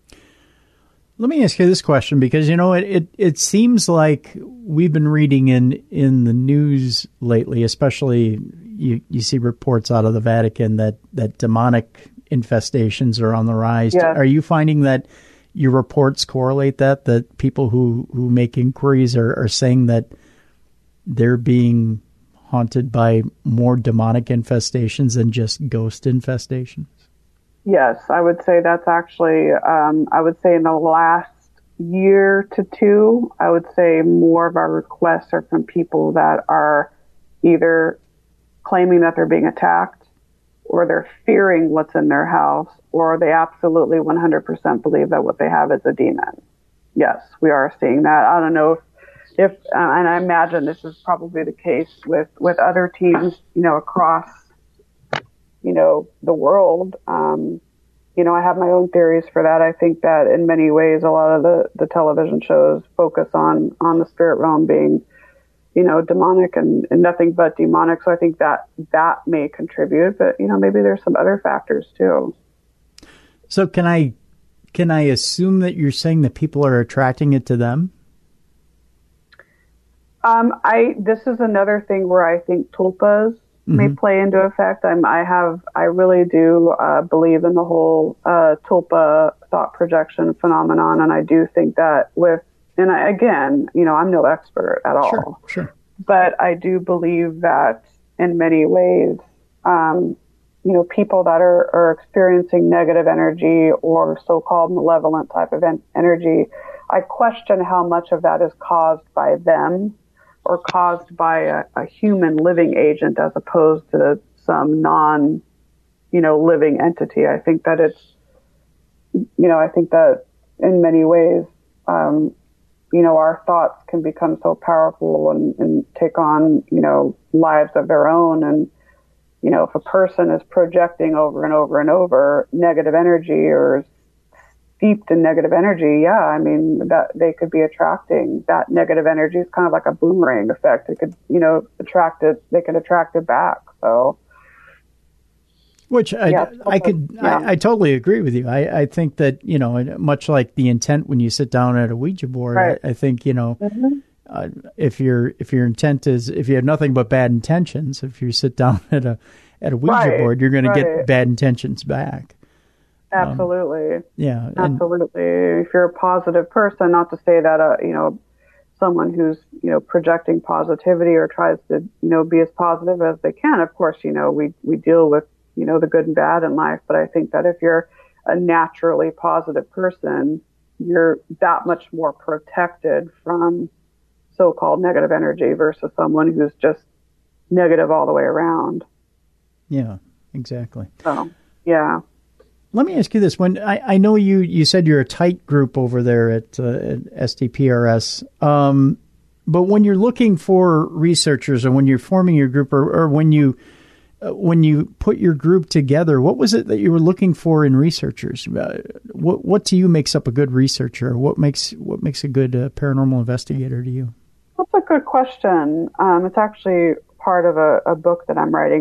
Let me ask you this question, because, it seems like we've been reading in the news lately, especially you see reports out of the Vatican that demonic infestations are on the rise. Yes. Are you finding that your reports correlate that people who make inquiries are saying that they're being haunted by more demonic infestations than just ghost infestations? Yes, I would say that's actually, I would say in the last year to two, I would say more of our requests are from people that are either claiming that they're being attacked, or they're fearing what's in their house, or they absolutely 100% believe that what they have is a demon. Yes, we are seeing that. I don't know if and I imagine this is probably the case with other teams, across, the world. I have my own theories for that. I think that in many ways, a lot of the television shows focus on the spirit realm being, demonic and nothing but demonic. So I think that may contribute, but, maybe there's some other factors too. So can I assume that you're saying that people are attracting it to them? This is another thing where I think tulpas may play into effect. I really do believe in the whole tulpa thought projection phenomenon, and I do think that I'm no expert at all. Sure. But I do believe that in many ways, people that are experiencing negative energy or so-called malevolent type of energy, I question how much of that is caused by them or caused by a human living agent as opposed to some living entity. I think that I think that in many ways, our thoughts can become so powerful and take on, lives of their own. And, if a person is projecting over and over and over negative energy or steeped in negative energy, that they could be attracting that negative energy. It's kind of like a boomerang effect. It could, they could attract it back. So. Which I totally agree with you. I think that, much like the intent when you sit down at a Ouija board, right. I think, if your intent is, if you have nothing but bad intentions, if you sit down at a Ouija board, you're going to get bad intentions back. Absolutely. Absolutely. If you're a positive person, not to say that, someone who's, projecting positivity or tries to, be as positive as they can, of course, we deal with, the good and bad in life. But I think that if you're a naturally positive person, you're that much more protected from so-called negative energy versus someone who's just negative all the way around. Yeah, exactly. So, yeah. let me ask you this. When I know you said you're a tight group over there at STPRS, but when you're looking for researchers or when you're forming your group or when you put your group together, what was it that you were looking for in researchers? What to you makes up a good researcher? What makes a good paranormal investigator to you? That's a good question. It's actually part of a book that I'm writing.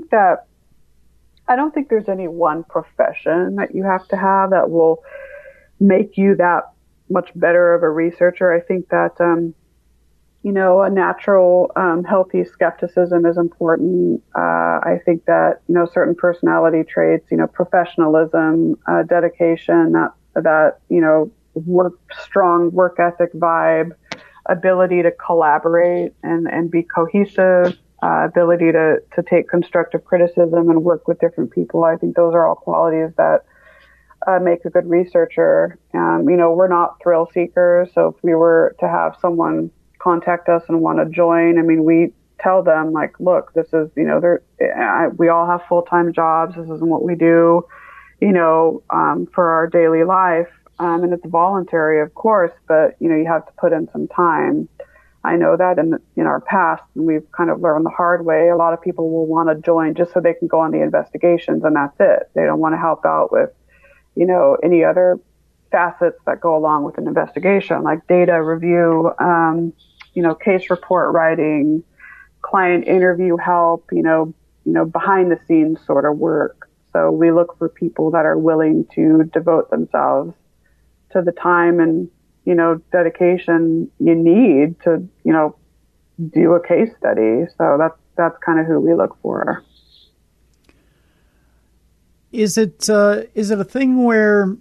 I don't think there's any one profession that you have to have that will make you that much better of a researcher. I think that, a natural, healthy skepticism is important. I think that, certain personality traits, professionalism, dedication, that strong work ethic vibe, ability to collaborate and be cohesive, ability to take constructive criticism and work with different people. I think those are all qualities that make a good researcher. We're not thrill seekers, so if we were to have someone contact us and want to join, we tell them, like, look, this is, we all have full-time jobs. This isn't what we do, for our daily life. And it's voluntary, of course, but, you have to put in some time. I know that in our past, and we've kind of learned the hard way, a lot of people will want to join just so they can go on the investigations, and that's it. They don't want to help out with, any other facets that go along with an investigation, like data review, case report writing, client interview help, behind the scenes sort of work. So we look for people that are willing to devote themselves to the time and, dedication you need to, do a case study. So that's kind of who we look for. Is it a thing where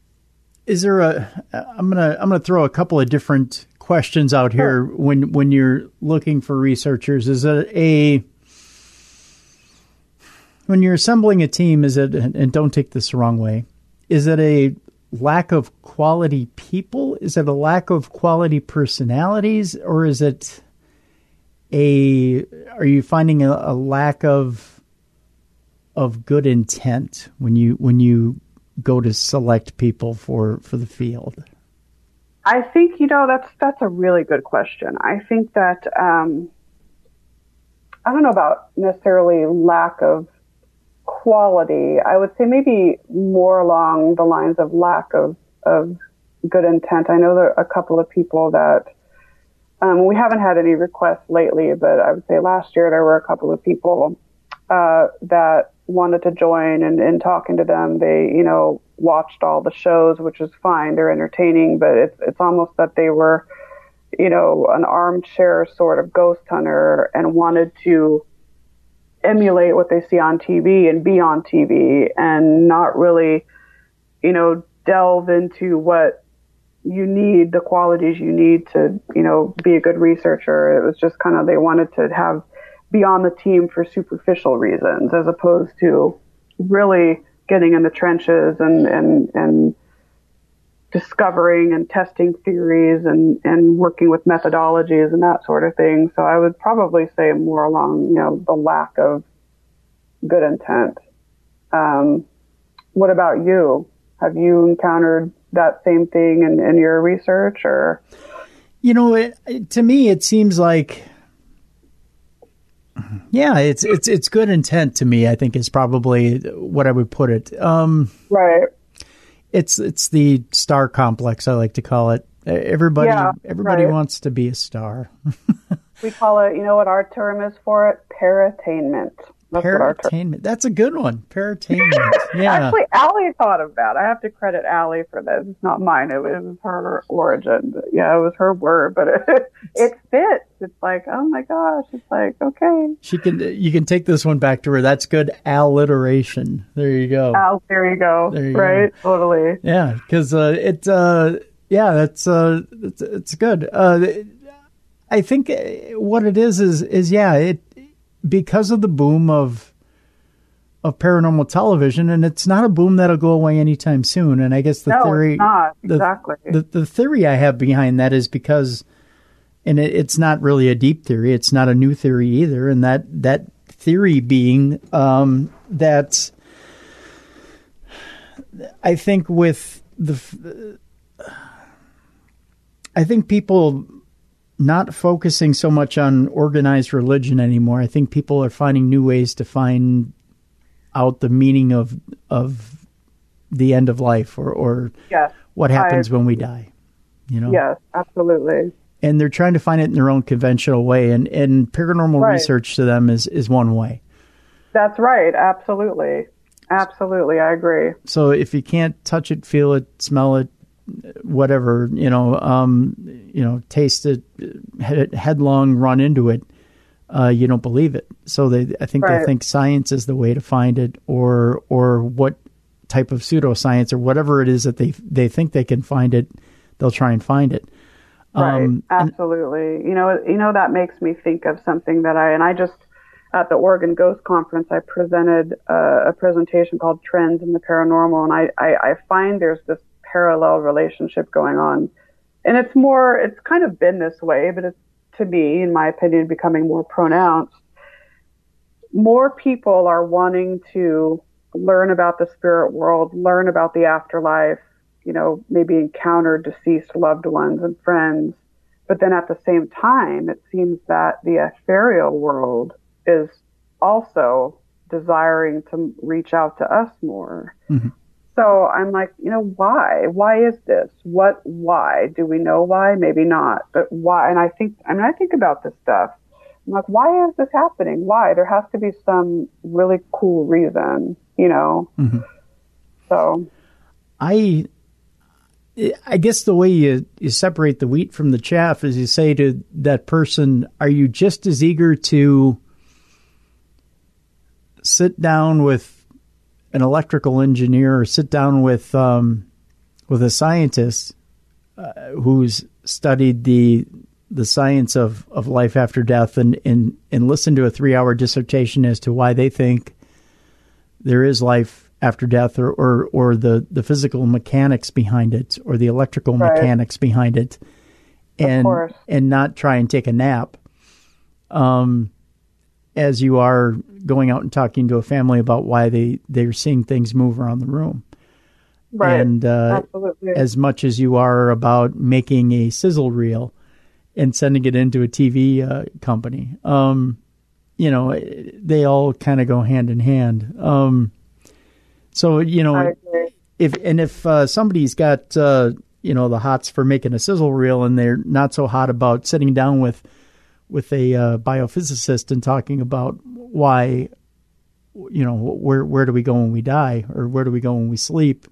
I'm gonna throw a couple of different questions out here. Sure. When you're looking for researchers, when you're assembling a team, and don't take this the wrong way, is it a lack of quality people? Is it a lack of quality personalities? Or is it are you finding a lack of good intent when you go to select people for the field? I think, that's a really good question. I think that, I don't know about necessarily lack of quality. I would say maybe more along the lines of lack of good intent. I know there are a couple of people that, we haven't had any requests lately, but I would say last year there were a couple of people, that wanted to join, and in talking to them, they, watched all the shows, which is fine. They're entertaining, but it's almost that they were, an armchair sort of ghost hunter and wanted to emulate what they see on TV and be on TV and not really, delve into what you need, the qualities you need to, be a good researcher. It was just kind of, they wanted to be on the team for superficial reasons, as opposed to really getting in the trenches and discovering and testing theories and working with methodologies and that sort of thing. So I would probably say more along, the lack of good intent. What about you? Have you encountered that same thing in your research, or? To me, it seems like, yeah, it's good intent to me, I think, is probably what I would put it. Right. It's the star complex, I like to call it. Everybody right. wants to be a star. We call it, what our term is for it? Paratainment. Paratainment. That's a good one. Paratainment. Yeah. Actually, Allie thought of that. I have to credit Allie for this. It's not mine. It was her origin. But yeah, it was her word, but it fits. It's like, oh my gosh. It's like, okay. You can take this one back to her. That's good alliteration. There you go. There you go. Right? Go. Totally. Yeah, because it's good. I think what it is because of the boom of paranormal television, and it's not a boom that'll go away anytime soon. And I guess the theory, it's not. Exactly. The theory I have behind that is because, and it's not really a deep theory, it's not a new theory either, and that theory being that I think with I think people not focusing so much on organized religion anymore. I think people are finding new ways to find out the meaning of the end of life or yes, what happens when we die. You know? Yes, absolutely. And they're trying to find it in their own conventional way, and paranormal research to them is one way. That's right. Absolutely. Absolutely. I agree. So if you can't touch it, feel it, smell it, whatever, taste it, headlong run into it, you don't believe it. So I think they think science is the way to find it, or what type of pseudoscience or whatever it is that they think they can find it, they'll try and find it. Right. Absolutely. That makes me think of something that I just, at the Oregon Ghost Conference, I presented a presentation called Trends in the Paranormal, and I find there's this parallel relationship going on. And it's kind of been this way, but it's, to me, in my opinion, becoming more pronounced. More people are wanting to learn about the spirit world, learn about the afterlife, maybe encounter deceased loved ones and friends. But then at the same time, it seems that the ethereal world is also desiring to reach out to us more. Mm-hmm. So I'm like, why? Why is this? Why? Do we know why? Maybe not. But why? And I think about this stuff. I'm like, why is this happening? Why? There has to be some really cool reason, Mm-hmm. So I guess the way you separate the wheat from the chaff is you say to that person, are you just as eager to sit down with an electrical engineer or sit down with a scientist who's studied the science of life after death and listen to a 3-hour dissertation as to why they think there is life after death or the physical mechanics behind it or the electrical mechanics behind it and not try and take a nap as you are going out and talking to a family about why they're seeing things move around the room. Right. And absolutely. As much as you are about making a sizzle reel and sending it into a TV company, they all kind of go hand in hand. So, if somebody's got, the hots for making a sizzle reel and they're not so hot about sitting down with a biophysicist and talking about why, where do we go when we die or where do we go when we sleep?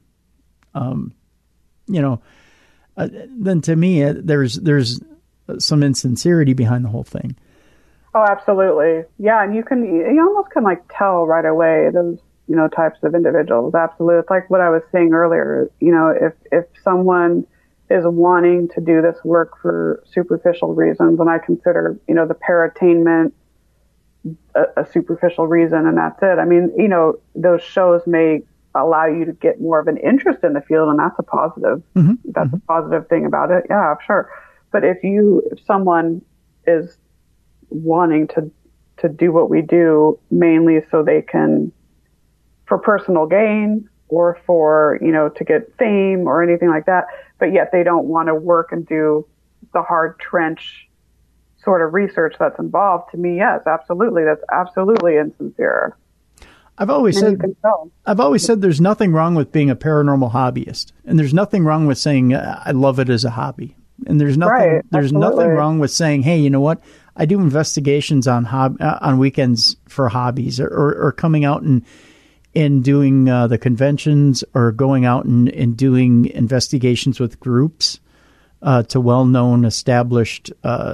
Then to me, there's some insincerity behind the whole thing. Oh, absolutely. Yeah. And you almost can tell right away those, types of individuals. Absolutely. It's like what I was saying earlier, if someone is wanting to do this work for superficial reasons, and I consider, the paratainment a superficial reason, and that's it. I mean, those shows may allow you to get more of an interest in the field, and that's a positive. Mm-hmm. That's a positive thing about it. Yeah, sure. But if someone is wanting to do what we do mainly so they can, for personal gain or for, to get fame or anything like that, but yet they don't want to work and do the hard trench sort of research that's involved, to me, yes, absolutely. That's absolutely insincere. I've always said there's nothing wrong with being a paranormal hobbyist, and there's nothing wrong with saying I love it as a hobby. And there's nothing wrong with saying, hey, you know what? I do investigations on weekends for hobbies, or coming out and doing the conventions, or going out and doing investigations with groups to well-known, established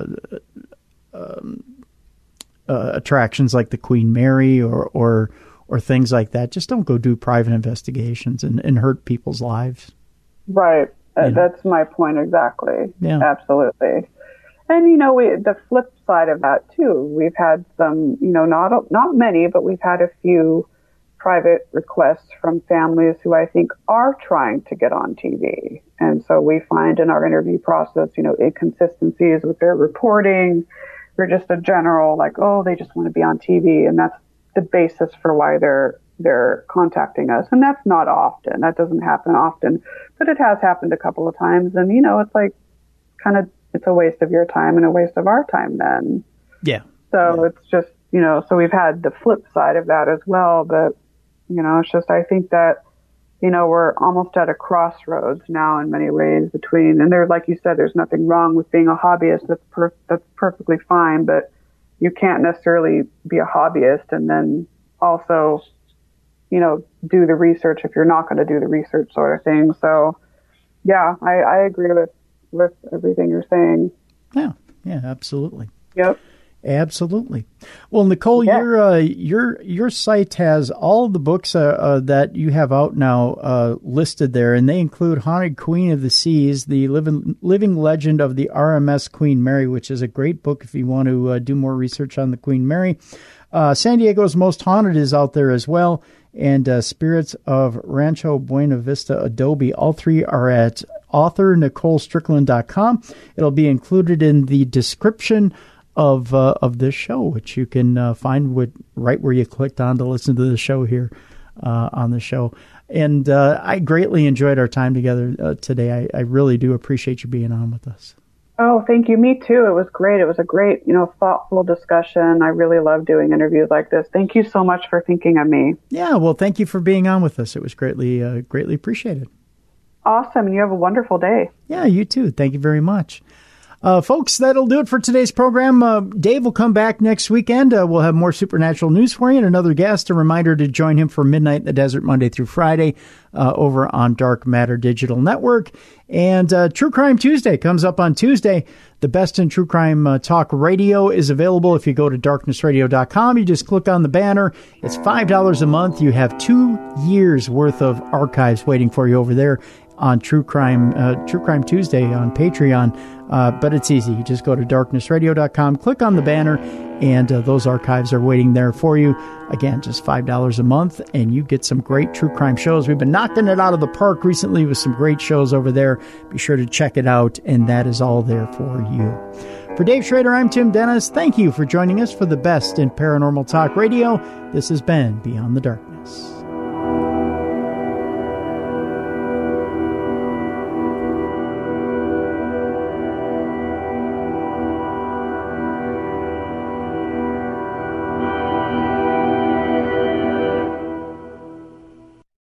attractions like the Queen Mary or things like that. Just don't go do private investigations and hurt people's lives. Right. That's my point exactly. Yeah. Absolutely. And, the flip side of that, too, we've had some, not many, but we've had a few private requests from families who I think are trying to get on TV. And so we find in our interview process, inconsistencies with their reporting, or just a general they just want to be on TV. And that's the basis for why they're they're contacting us. And that's not often. That doesn't happen often, but it has happened a couple of times. And, it's like it's a waste of your time and a waste of our time then. Yeah. So it's just, so we've had the flip side of that as well. But, it's just, I think that, we're almost at a crossroads now in many ways between, and like you said, there's nothing wrong with being a hobbyist. That's perfectly fine, but you can't necessarily be a hobbyist and then also, do the research if you're not going to do the research sort of thing. So yeah, I agree with everything you're saying. Yeah, absolutely. Yep. Absolutely. Well, Nicole, your site has all of the books that you have out now listed there, and they include Haunted Queen of the Seas, the living legend of the RMS Queen Mary, which is a great book if you want to do more research on the Queen Mary. San Diego's Most Haunted is out there as well, and Spirits of Rancho Buena Vista Adobe. All three are at authorNicoleStrickland.com. It'll be included in the description of this show, which you can find right where you clicked on to listen to the show here on the show. And I greatly enjoyed our time together today. I really do appreciate you being on with us. Oh, thank you. Me too. It was great. It was a great, thoughtful discussion. I really love doing interviews like this. Thank you so much for thinking of me. Yeah, well, thank you for being on with us. It was greatly appreciated. Awesome. And you have a wonderful day. Yeah, you too. Thank you very much. Folks, that'll do it for today's program. Dave will come back next weekend. We'll have more supernatural news for you and another guest. A reminder to join him for Midnight in the Desert Monday through Friday over on Dark Matter Digital Network. And True Crime Tuesday comes up on Tuesday. The best in true crime talk radio is available if you go to darknessradio.com. You just click on the banner. It's $5 a month. You have 2 years worth of archives waiting for you over there on True Crime Tuesday on Patreon. But it's easy. You just go to darknessradio.com, click on the banner, and those archives are waiting there for you. Again, just $5 a month, and you get some great true crime shows. We've been knocking it out of the park recently with some great shows over there. Be sure to check it out, and that is all there for you. For Dave Schrader, I'm Tim Dennis. Thank you for joining us for the best in paranormal talk radio. This has been Beyond the Darkness.